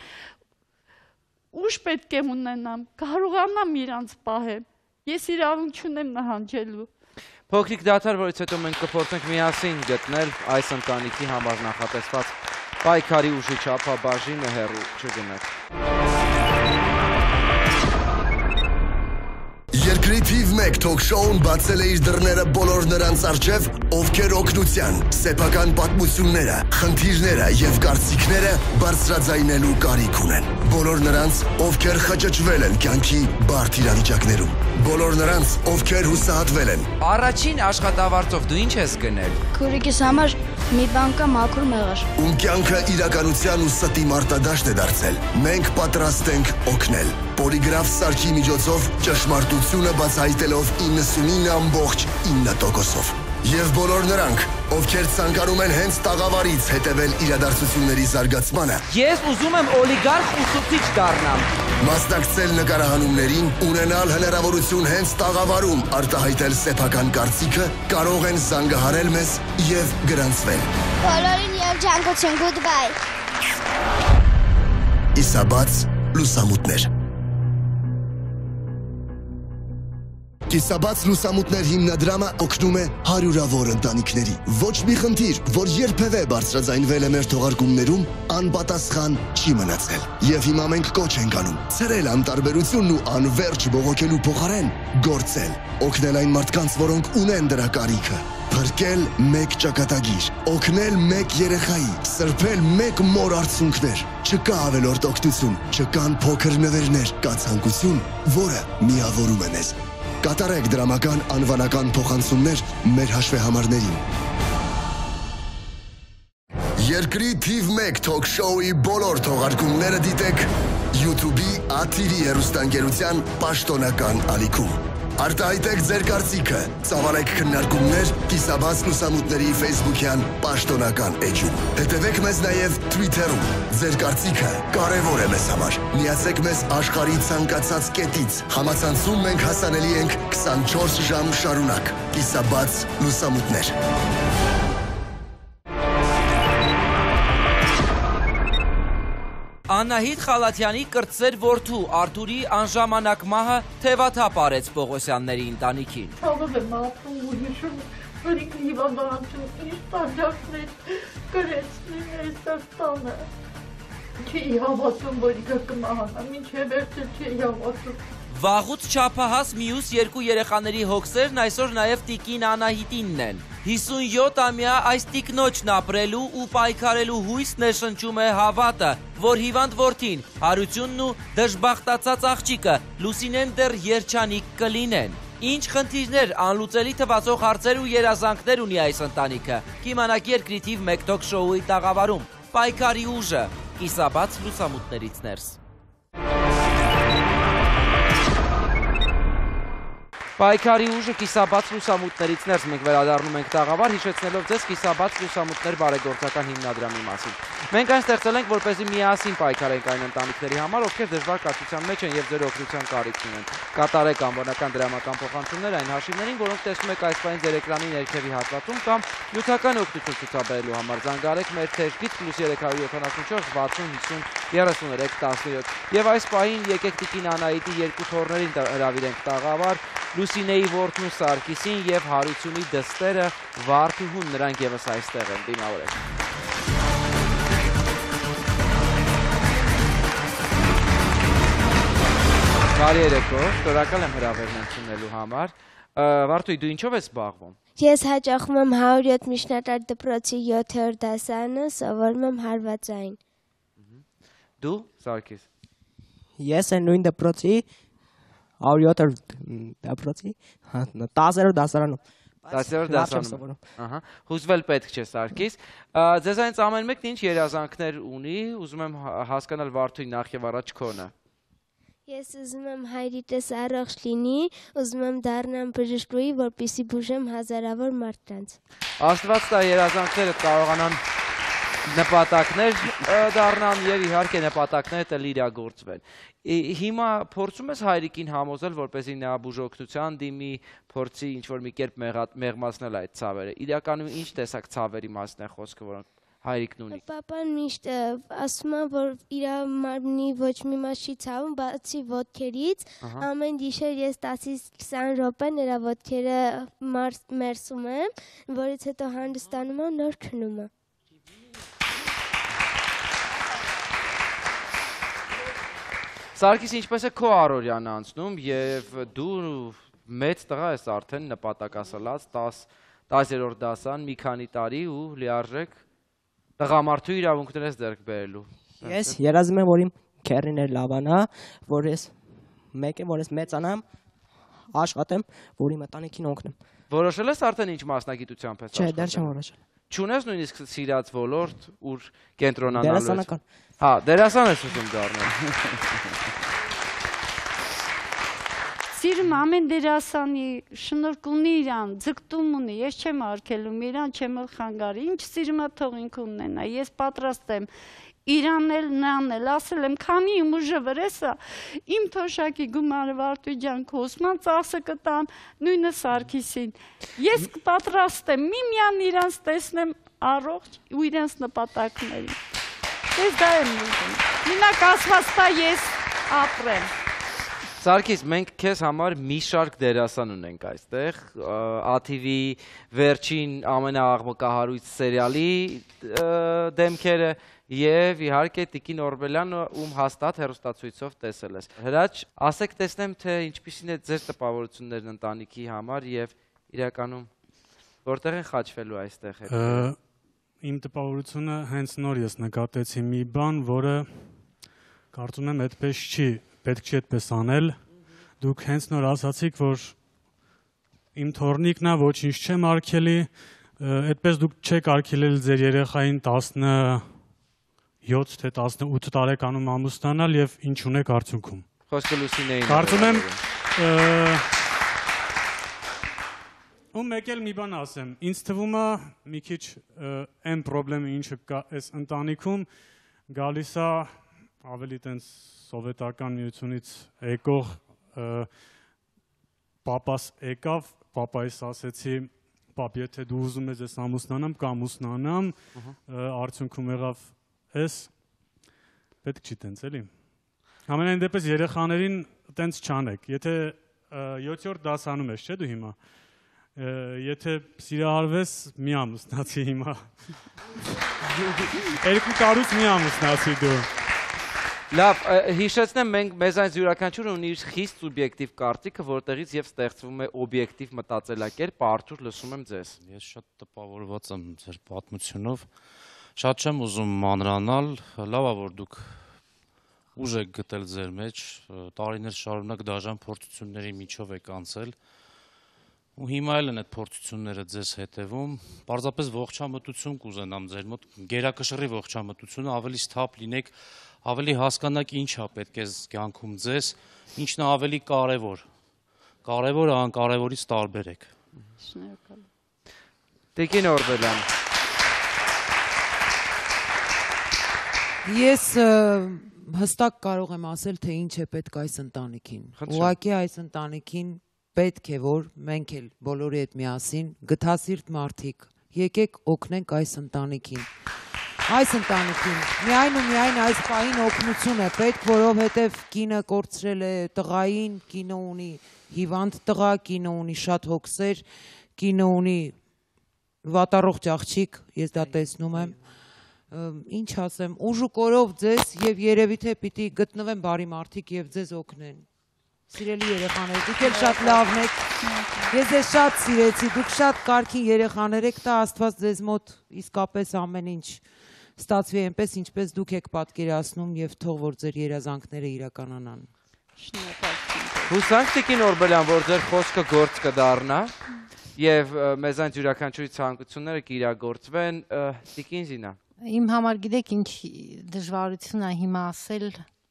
ուժ պետք է ունենամ, կարողանամ իրանց պահեմ, ես իրավունք չունեմ նահանջելու։ Փոքրիկ դադար, որից հետո մենք կփորձենք միասին գտնել այս ընտանիքի համար նախատեսված պայքարի ուժի չափաբաժինը, հեռու չգնաք։ Երկրի թիվ 1 թոք-շոուն բացել է իր դռները բոլոր նրանց առջև, ովքեր օգնության, սեփական պատմությունները, խնդիրները եւ կարծիքները բարձրաձայնելու կարիք ունեն։ Բոլոր նրանց, ովքեր խճճվել են կյանքի բարդ իրավիճակներում։ Բոլոր նրանց, ովքեր հուսահատվել են։ Առաջին աշխատավարձով դու ինչ ես գնել։ Քուրիկիս համար մի բան կա մաքուր մեղր։ Ում կյանքը իրականության ու ստի մարտադաշտ է դարձել։ Մենք պատրաստ ենք օգնել։ Պոլիգրաֆ սարքի միջոցով ճշմարտությունը բացահայտելով 99.9%-ով։ Եվ բոլոր նրանք, ովքեր ցանկանում են հենց տաղավարից հետևել իրադարձությունների զարգացմանը։ Ես ուզում եմ օլիգարխ ուսուցիչ դառնամ։ Մասնակցել նկարահանումներին, ունենալ հնարավորություն հենց տաղավարում արտահայտել սեփական կարծիքը, կարող են զանգահարել մեզ եւ գրանցվել։ Բոլորին երջանկություն, goodbye։ Իսաբաց լուսամուտներ։ Կիսաբաց լուսամուտներ հիմնադրամը օգնում է հարյուրավոր ընտանիքների։ Ոչ մի խնդիր, որ երբևէ բարձրաձայնվել է մեր թողարկումներում, անպատասխան չի մնացել։ Եվ հիմա մենք կոչ ենք անում ցրել անտարբերությունն ու անվերջ բողոքելու փոխարեն գործել, օգնել այն մարդկանց, որոնք ունեն դրա կարիքը, փրկել մեկ ճակատագիր, օգնել մեկ երեխայի, սրբել մեկ մոր արցունքներ։ Չկա ավելորդ օգնություն, չկան փոքր նվերներ, կա ցանկություն, որը միավորում է մեզ։ Կատարեք դրամական անվանական փոխանցումներ մեր հաշվեհամարներին։ Երկրի թիվ 1 թոք-շոուի բոլոր թողարկումները դիտեք YouTube-ի աթիրի հեռուստաընկերության պաշտոնական ալիքում։ Արտահայտեք ձեր կարծիքը, ծավալեք քննարկումներ Կիսաբաց լուսամուտների Facebook-յան պաշտոնական էջում։ Հետևեք մեզ նաև Twitter-ում։ Ձեր կարծիքը կարևոր է մեզ համար։ Միացեք մեզ աշխարհի ցանկացած կետից։ Համացանցում մենք հասանելի ենք 24 ժամ շարունակ։ Կիսաբաց լուսամուտներ։ Անահիտ Խալաթյանի կրտսեր որդու Արթուրի անժամանակ մահը թևաթափ արեց Պողոսյանների ընտանիքին։ Ցավով եմ ապրում ու հիշում, որ ինքը հիվանդանացում իր տանջակներ կրեցնին այստեղ տանը։ Չի հավատում, որ ինքը կմահանա, մինչև վերջը չի հավատում։ Վաղուց չափահաս մյուս 2 երեխաների հոգսերն այսօր նաև տիկին Անահիտինն են։ 57-ամյա այս տիկնոջն ապրելու ու պայքարելու հույսն է շնչում է հավատը, որ հիվանդ որդին, հարությունն ու դժբախտացած աղջիկը Լուսինեն դեռ երջանիկ կլինեն։ Ինչ խնդիրներ, անլուծելի թվացող հարցեր ու երազանքներ ունի այս ընտանիքը։ Կիմանաք երկրի թիվ 1 թոք-շոուի տաղավարում։ Պայքարի ուժը, կիսաբաց լուսամուտներից ներս։ Պայքարի ուժը կիսաբաց լուսամուտներից ներս մենք վերադառնում ենք տաղավար, հիշեցնելով ձեզ կիսաբաց լուսամուտներ բարեգործական հիմնադրամի մասին։ Մենք այն ստեղծել ենք, որպեսզի միասին պայքարենք այն ընտանիքների համար, ովքեր դժվար կացության մեջ են եւ ձեր օգնության կարիք ունեն։ Կատարեք անվանական դրամական փոխանցումներ այն հաշիվներին, որոնք տեսնում եք այս պահին ձեր էկրանի ներքևի հատվածում կամ նյութական օգնություն ցուցաբերելու համար զանգարեք մեր թերթից +374 60 50 33 17։ Եվ այս պահին եկեք տիկին Անահիտի երկու թոռներին հրավիրենք տաղավար, Լուսինեի որդն ու Սարգիսին եւ Հարությունի դստերը Վարդուհուն, նրանք եւս այստեղ են, դիմավորեք։ Բարի երեկո, շնորհակալ եմ հրավերն ընդունելու համար։ Վարդուհի, դու ինչով ես զբաղվում։ Ես հաճախում եմ 107 միջնակարգ դպրոցի 7-րդ դասարանը, սովորում եմ հարվածային։ Դու, Սարգիս։ Ես եմ նույն դպրոցի 107-րդ դպրոցի 10-րդ դասարանում։ 10-րդ դասարանում։ Ահա, հուզվել պետք չէ, Սարգիս։ Ձեզ այնց ամեն մեկն ինչ երազանքներ ունի, ուզում եմ հասկանալ Վարդուհի նախ եւ առաջ քոնը։ Ես ուզում եմ հայրիկս առողջ լինի, ուզում եմ դառնամ բժշկուհի, որպեսզի բուժեմ հազարավոր մարդկանց։ Աստված տա երազանքները կարողանան նպատակներ դառնան եւ իհարկե նպատակները իրագործվեն։ Հիմա փորձում ես հայրիկին համոզել, որպեսզի նա բուժօգնության դիմի, փորձի ինչ-որ մի կերպ մեղմացնել այդ ցավերը։ Իրականում ինչ տեսակ ցավերի մասին է խոսքը, որոնք հայրիկն ունի։ Պապան միշտ ասում է, որ իր մարմնի ոչ մի մաս չի ցավում, բացի ոտքերից, ամեն գիշեր ես 10-ից 20 րոպե նրա ոտքերը մերսում եմ, որից հետո հանգստանում եմ, նոր քնում եմ։ Սարգիս, ինչպես է քո առօրյան անցնում եւ դու մեծ տղա ես արդեն նպատակասլաց 10-րդ դասան մի քանի տարի ու լիարժեք տղամարդու իրավունքներ ես ձեռք բերելու։ Ես երազում եմ, որ իմ քեռին լավանա, որ ես մեծանամ, աշխատեմ, որ իմ ընտանիքին օգնեմ։ Որոշել ես արդեն ինչ մասնագիտությամբ ես աշխատել։ Չէ, դեռ չեմ որոշել։ Չունես նույնիսկ սիրած ոլորտ, ուր կենտրոնանալու ես։ Դերասանական։ Հա, դերասան ես ուզում դառնալ։ Սիրում ամեն դերասանի շնորհք ունի իրան, ձգտում ունի, ես չեմ արգելում իրան, չեմ խանգարի, ինչ սիրում է թող ինքը ունենա, ես պատրաստ եմ իրան էլ նրան էլ, ասել եմ, քանի իմ ուժը վրես է, իմ թոշակի գումարը Վարդուհի ջան Քոսման ծախսը կտամ, նույնը Սարգիսին, ես պատրաստ եմ միմյան իրանց տեսնեմ առողջ ու իրանց նպատակներին, ես դա եմ ուզում, մինակ ասված տա ես ապրեմ։ Սարգիս, մենք քեզ համար մի շարք դերասան ունենք այստեղ, ATV վերջին ամենաաղմկահարույց սերիալի դեմքերը եւ իհարկե Տիկին Օրբելյանը, ում հաստատ հեռուստացույցով տեսել ես։ Հրաչ, ասեք տեսնեմ, թե ինչպիսին է ձեր տպավորություններն ընտանիքի համար եւ իրականում որտեղ են խաչվելու այստեղ հետ։ Իմ տպավորությունը հենց նոր ես նկատեցի մի բան, որը կարծում եմ այդպես չի, պետք չի այդպես անել։ Դուք հենց նոր ասացիք, որ իմ թոռնիկն է, ոչինչ չեմ արգելի, այդպես դուք չեք արգելել ձեր երեխային 17 թե 18 տարեկանում ամուսնանալ եւ ինչ ունեք արդյունքում։ Խոսքը Լուսինեին։ Կարծում եմ ու մեկ էլ մի բան ասեմ, ինձ թվում է մի քիչ այն խնդրեմը ինչը կա այս ընտանիքում գալիս է ավելի տենց սովետական միությունից եկող պապաս եկավ, պապայիս ասեցի, պապ, եթե դու ուզում ես ես ամուսնանամ, կամուսնանամ, արդյունքում եղավ ես, պետք չի տենց էլի։ Համենայն դեպս երեխաներին տենց չանեք, եթե 7-րդ դասանում ես, չէ դու հիմա, եթե սիրահարվես, մի ամուսնացի հիմա, 2 տարուց մի ամուսնացի դու։ Լավ, հիշեցնեմ, մեզ այս յուրաքանչյուրը ունի իր խիստ սուբյեկտիվ կարծիքը, որտեղից եւ ստեղծվում է օբյեկտիվ մտածելակերպ, Արթուր, լսում եմ ձեզ։ Ես շատ տպավորված եմ ձեր պատմությունով, շատ չեմ ուզում մանրանալ, լավ է որ դուք ուժ եք գտել ձեր մեջ, տարիներ շարունակ դաժան փորձությունների միջով եք անցել, ու հիմա էլ են այդ փորձությունները ձեզ հետևում, պարզապես ողջամտություն կուզենամ ձեր մոտ, գերակշռի ողջամտությունը, ավելի սթափ լինեք, ավելի հասկանաք ինչա պետք է կյանքում ձեզ, ինչն է ավելի կարևորը անկարևորից տարբերեք։ Շնորհակալ։ Տիկին Օրբելյան։ Ես հստակ կարող եմ ասել, թե ինչ է պետք այս ընտանիքին։ Ուղղակի այս ընտանիքին պետք է, որ մենք էլ բոլորի հետ միասին գթասիրտ մարդիկ եկեք օգնենք այս ընտանիքին։ Այս ընտանիքին միայն ու միայն այս պահին օգնություն է պետք, որովհետև կինը կորցրել է տղային, կինը ունի հիվանդ տղա, կինը ունի շատ հոգսեր, կինը ունի վատառողջ աղջիկ, ես դա տեսնում եմ։ Ինչ ասեմ, ուժ ու կորով ձեզ եւ երևի թե պիտի գտնվեն բարի մարդիկ եւ ձեզ օգնեն։ Սիրելի երեխաներ, դուք էլ շատ լավն եք։ Ես ձեզ շատ սիրեցի, դուք շատ կարգին երեխաներ եք, տա Աստված ձեզ մոտ իսկապես ամեն ինչ ստացվի այնպես, ինչպես դուք եք պատկերացնում եւ թող որ ձեր երազանքները իրականանան։ Հուսանք Տիկին Օրբելյան, որ ձեր խոսքը գործ կդառնա եւ մեզանց յուրաքանչյուրի ցանկությունները կիրագործվեն։ Տիկին Զինա։ Իմ համար գիտեք ինչ դժվարություն է հիմա ասել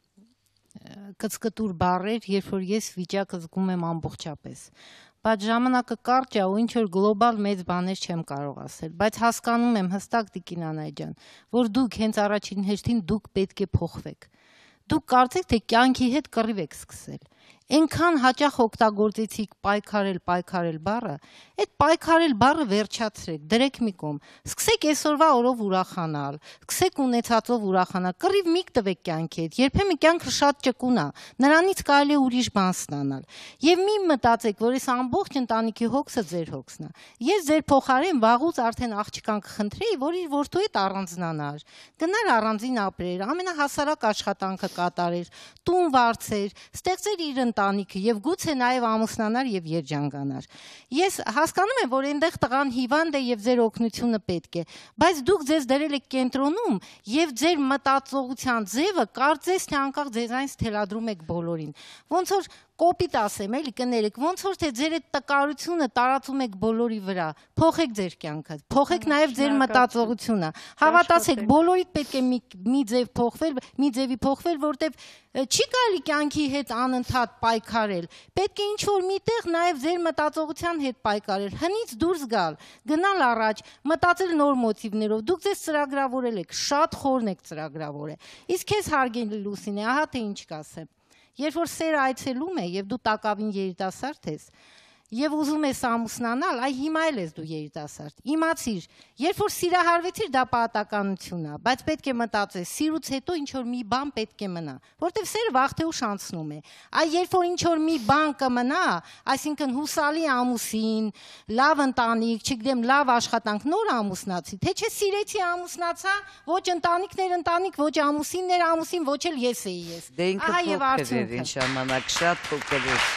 կծկտուր բառեր, երբ որ ես վիճակը զգում եմ ամբողջապես։ Բայց ժամանակը կարճ է ու ինչ որ գլոբալ մեծ բաներ չեմ կարող ասել, բայց հասկանում եմ հստակ Տիկին Անահիտ ջան, որ դուք հենց առաջին հերթին դուք պետք է փոխվեք։ Դուք կարծեք, թե կյանքի հետ կռիվ եք սկսել։ Այնքան հաճախ օգտագործեցիք պայքարել բառը, այդ պայքարել բառը վերջացրեք, դրեք մի կողմ, սկսեք այսօրվա օրով ուրախանալ, սկսեք ունեցածով ուրախանալ, կռիվ մի տվեք կյանքի հետ, երբեմն կյանքը շատ ճկուն է, նրանից կարելի է ուրիշ բան ստանալ։ Եվ մի մտածեք, որ այս ամբողջ ընտանիքի հոգսը ձեր հոգսն է։ Ես ձեր փոխարեն վաղուց արդեն աղջկան կխնդրեի, որ իր որդու հետ առանձնանար, գնար առանձին ապրեր, ամենահասարակ աշխատանքը կատարեր, տուն վարձեր, ստեղծեր իր ընտանիքը եւ գուցե նաեւ ամուսնանար եւ երջանկանար։ Ես հասկանում եմ, որ այնտեղ տղան հիվանդ է եւ ձեր օգնությունը պետք է, բայց դուք ձեզ դրել եք կենտրոնում եւ ձեր մտածողության ձևը կարծես թե անկախ ձեզանից թելադրում եք բոլորին։ Ոնց որ կոպիտ ասեմ, էլի կներեք, ոնց որ թե ձեր այդ տկարությունը տարածում եք բոլորի վրա, փոխեք ձեր կյանքը, փոխեք նաև ձեր մտածողությունը, հավատացեք, բոլորիդ պետք է մի ձև փոխվել, մի ձևի փոխվել, որտեվ չի կարելի կյանքի հետ անընդհատ պայքարել, պետք է ինչ-որ միտեղ նաև ձեր մտածողության հետ պայքարել, հնից դուրս գալ, գնալ առաջ, մտածել նոր մոտիվներով, դուք ձեզ ծրագրավորել եք, շատ խորն եք ծրագրավորել, իսկ քեզ հարգել Լուսինե, ահա թե ինչ կասեմ։ Երբ որ սերը այցելում է եւ դու տակավին երիտասարդ ես եւ ուզում ես ամուսնանալ, այ հիմա էլ ես դու երիտասարդ։ Իմացիր, երբ որ սիրահարվեցիր, դա պատահականություն է, բայց պետք է մտածես, սիրուց հետո ինչ որ մի բան պետք է մնա, որտեվ սերը վաղ թե ուշ անցնում է։ Այ երբ որ ինչ որ մի բան կմնա, այսինքն հուսալի ամուսին, լավ ընտանիք, չգիտեմ, լավ աշխատանք, նոր ամուսնացի, թե չէ սիրեցի ամուսնացա, ոչ ընտանիքներ ընտանիք, ոչ ամուսիններ ամուսին, ոչ էլ ես էի ես։ Դե ինքը փոքր էր, ինչ ժամանակ շատ փոքր էր։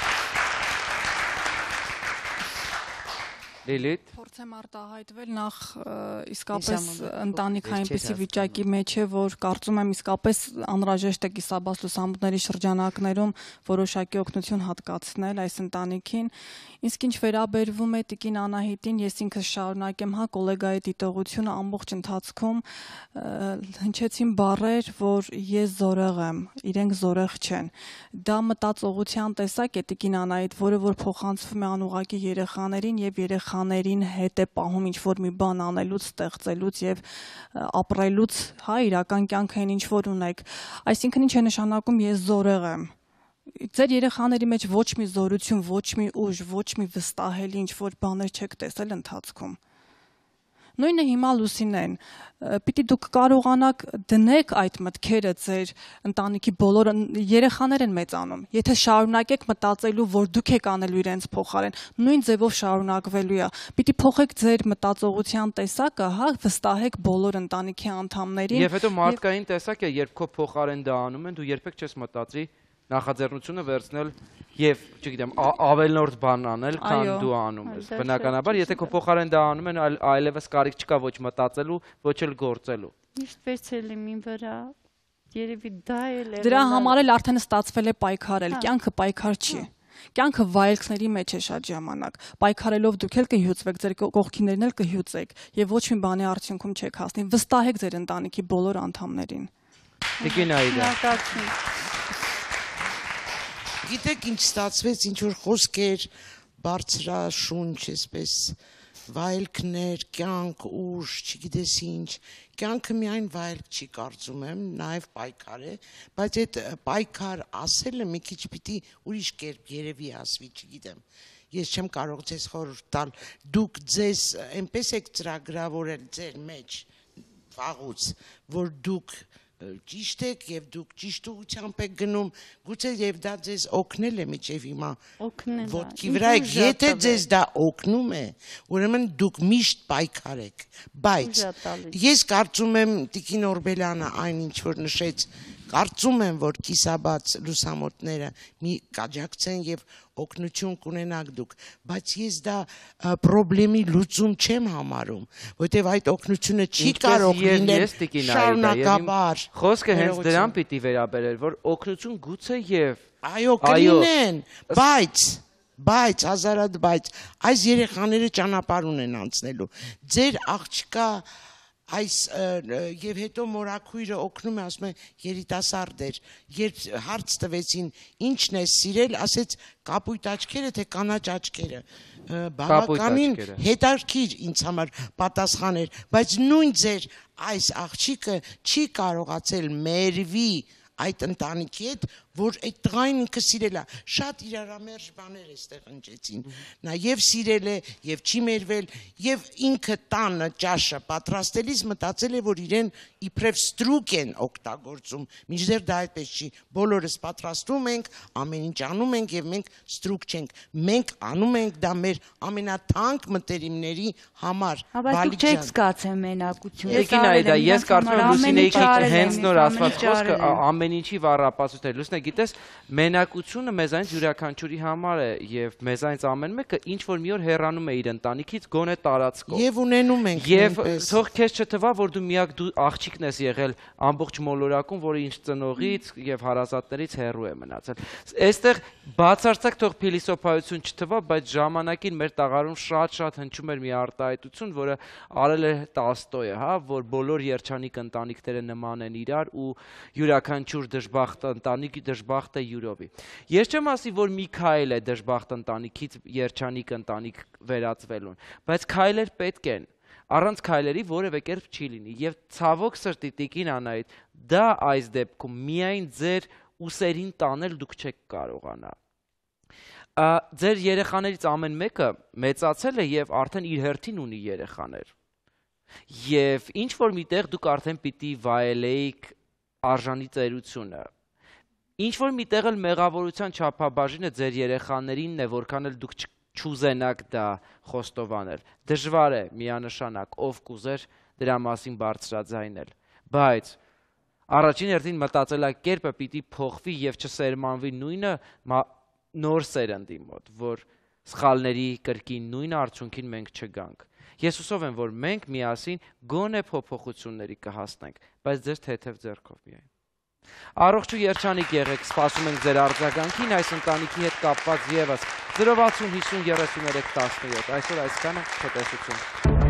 Լիլիթ Փորձեմ արտահայտվել նախ իսկապես ընտանիք այնպիսի վիճակի մեջ է, որ կարծում եմ իսկապես անհրաժեշտ է կիսաբաց լուսամուտների շրջանակներում որոշակի օգնություն հատկացնել այս ընտանիքին։ Իսկ ինչ վերաբերվում է Տիկին Անահիտին, ես ինքս շարունակեմ կոլեգայի դիտողությունը ամբողջ ընթացքում հնչեցին բառեր, որ ես զորեղ եմ, իրենք զորեղ չեն։ Դա մտածողության տեսակ է Տիկին Անահիտ, որը որ փոխանցվում է անուղղակի երեխաներին եւ երեխաներին հետ է պահում ինչ-որ մի բան անելուց, ստեղծելուց եւ ապրելուց, հա, իրական կյանքային ինչ-որ ունեք։ Այսինքն ինչ է նշանակում ես զորեղ եմ։ Ձեր երեխաների մեջ ոչ մի զորություն, ոչ մի ուժ, ոչ մի վստահելի ինչ-որ բաներ չեք տեսել ընթացքում։ Նույնը հիմա Լուսինեն, պիտի դուք կարողանաք դնեք այդ մտքերը ձեր ընտանիքի բոլոր երեխաներ են մեծանում։ Եթե շարունակեք մտածելու, որ դուք եք անելու իրենց փոխարեն, նույն ձևով շարունակվելու է։ Պիտի փոխեք ձեր մտածողության տեսակը, հա, վստահեք բոլոր ընտանիքի անդամներին։ Եվ հետո մարդկային տեսակ է, երբ քո փոխարեն դա անում են, դու երբեք չես մտածի նախաձեռնությունը վերցնել եւ, չգիտեմ, ավելնորդ բան անել, քան դու անում ես։ Բնականաբար, եթե քո փոխարեն դա անում են, այլևս կարիք չկա ոչ մտածելու, ոչ էլ գործելու։ Միշտ վերցել եմ ին վրա, երևի դա էլ է։ Դրա համար էլ արդեն ստացվել է պայքարել, կյանքը պայքար չի։ Կյանքը վայելքների մեջ է շատ ժամանակ։ Պայքարելով դուք էլ կհյուծվեք, ձեր կողքիներն էլ կհյուծեք եւ ոչ մի բանի արդյունքում չեք հասնի։ Վստահեք ձեր ընտանիքի բոլոր անդամներին։ Տիկին Այդա։ Գիտեք ինչ ստացվեց, ինչ որ խոսքեր, բարձրաշունչ, այսպես վայելքներ, կյանք, ուժ, չգիտես ինչ, կյանքը միայն վայելք չի կարծում եմ, նաև պայքար է, բայց այդ պայքար ասելը մի քիչ պիտի ուրիշ կերպ երևի ասվի, չգիտեմ, ես չեմ կարող ձեզ խորհուրդ տալ, դուք ձեզ այնպես եք ծրագրավորել ձեր մեջ վաղուց, որ դուք ճիշտ եք եւ դուք ճիշտ ուղղությամբ եք գնում, գուցե եւ դա ձեզ օգնել է միջև հիմա ոտքի վրա եք, եթե ձեզ դա օգնում է, ուրեմն դուք միշտ պայքարեք, բայց ես կարծում եմ Տիկին Օրբելյանը այն ինչ որ նշեց, կարծում եմ որ կիսաբաց լուսամուտները մի կաջակցեն եւ օգնություն կունենաք դուք, բայց ես դա պրոբլեմի լուծում չեմ համարում, որտեվ այդ օգնությունը չի կարող լինել շարունակաբար։ Խոսքը հենց դրան պիտի վերաբերել, որ օգնություն գուցե եւ այո կլինեն, բայց հազարად բայց այս երեխաները ճանապարհ ունեն անցնելու։ Ձեր աղջկա այս եւ հետո մորաքույրը օգնում է, ասում է երիտասարդ էր, երբ հարց տվեցին ինչն է սիրել, ասեց կապույտ աչքերը թե կանաչ աչքերը, բավականին հետաքրքիր ինձ համար պատասխան էր, բայց նույն ձեր այս աղջիկը չի կարողացել մերվի այդ ընտանիքի հետ, որ այդ տղային ինքը սիրել է, շատ իրարամերժ բաներ էստեղ ընջեցին, նա եւ սիրել է, եւ չի մերվել, եւ ինքը տանը ճաշը պատրաստելիս մտածել է, որ իրեն իբրև ստրուկ են օգտագործում, մինչդեռ դա այդպես չի, բոլորս պատրաստում ենք, ամեն ինչ անում ենք եւ մենք ստրուկ չենք, մենք անում ենք դա մեր ամենաթանկ մտերիմների համար, բայց դուք չեք զգացել մենակություն։ Ես կարծում եմ Լուսինեի հենց նոր ասված խոսքը ամեն ինչի վառապացույց է, Լուսինե գիտես, մենակությունը մեզանից յուրաքանչյուրի համար է եւ մեզանից ամեն մեկը ինչ որ մի օր հեռանում է իր ընտանիքից գոնե տարածքով։ Եվ ունենում ենք եւ թող քեզ չթվա, որ դու միակ դու աղջիկն ես եղել ամբողջ մոլորակում, որը ինչ ծնողից եւ հարազատներից հեռու է մնացել։ Այստեղ բացարձակ թող փիլիսոփայություն չթվա, բայց ժամանակին մեր տաղարում շատ հնչում էր մի արտահայտություն, որը արել է Տոլստոյը, հա, որ բոլոր երջանիկ ընտանիքները նման են իրար ու յուրաքանչյուր դժբախտ ընտանիքի դժբախտը յուրովի։ Ես չեմ ասի, որ մի քայլ է դժբախտ ընտանիքից երջանիկ ընտանիք վերածվելուն, բայց քայլեր պետք են։ Առանց քայլերի որևէ կերպ չի լինի եւ ցավոք սրտի Տիկին Անահիտ, դա այս դեպքում միայն ձեր ուսերին տանել դուք չեք կարողանա։ Ձեր երեխաներից ամեն մեկը մեծացել է եւ արդեն իր հերթին ունի երեխաներ։ Եվ ինչ որ միտեղ դուք արդեն պիտի վայելեիք արժանի ծերությունը։ Ինչ որ միտեղ էլ մեղավորության չափաբաժինը ձեր երեխաներին է, որքան էլ դուք չուզենաք դա խոստովանել։ Դժվար է միանշանակ, ով կուզեր դրա մասին բարձրաձայնել։ Բայց առաջին հերթին մտածելակերպը պիտի փոխվի եւ չսերմանվի նույնը նոր սերնդի մոտ, որ սխալների կրկին նույն արդյունքին մենք չգանք։ Ես հուսով եմ, որ մենք միասին գոնե փոփոխությունների կհասնենք, բայց ձեր թեթև ձեռքով միայն։ Առողջ ու երջանիկ եղեք, սպասում ենք ձեր արձագանքին այս ընտանիքի հետ կապված եւս 060 50 33 17, այսօր այսքանը, ցտեսություն։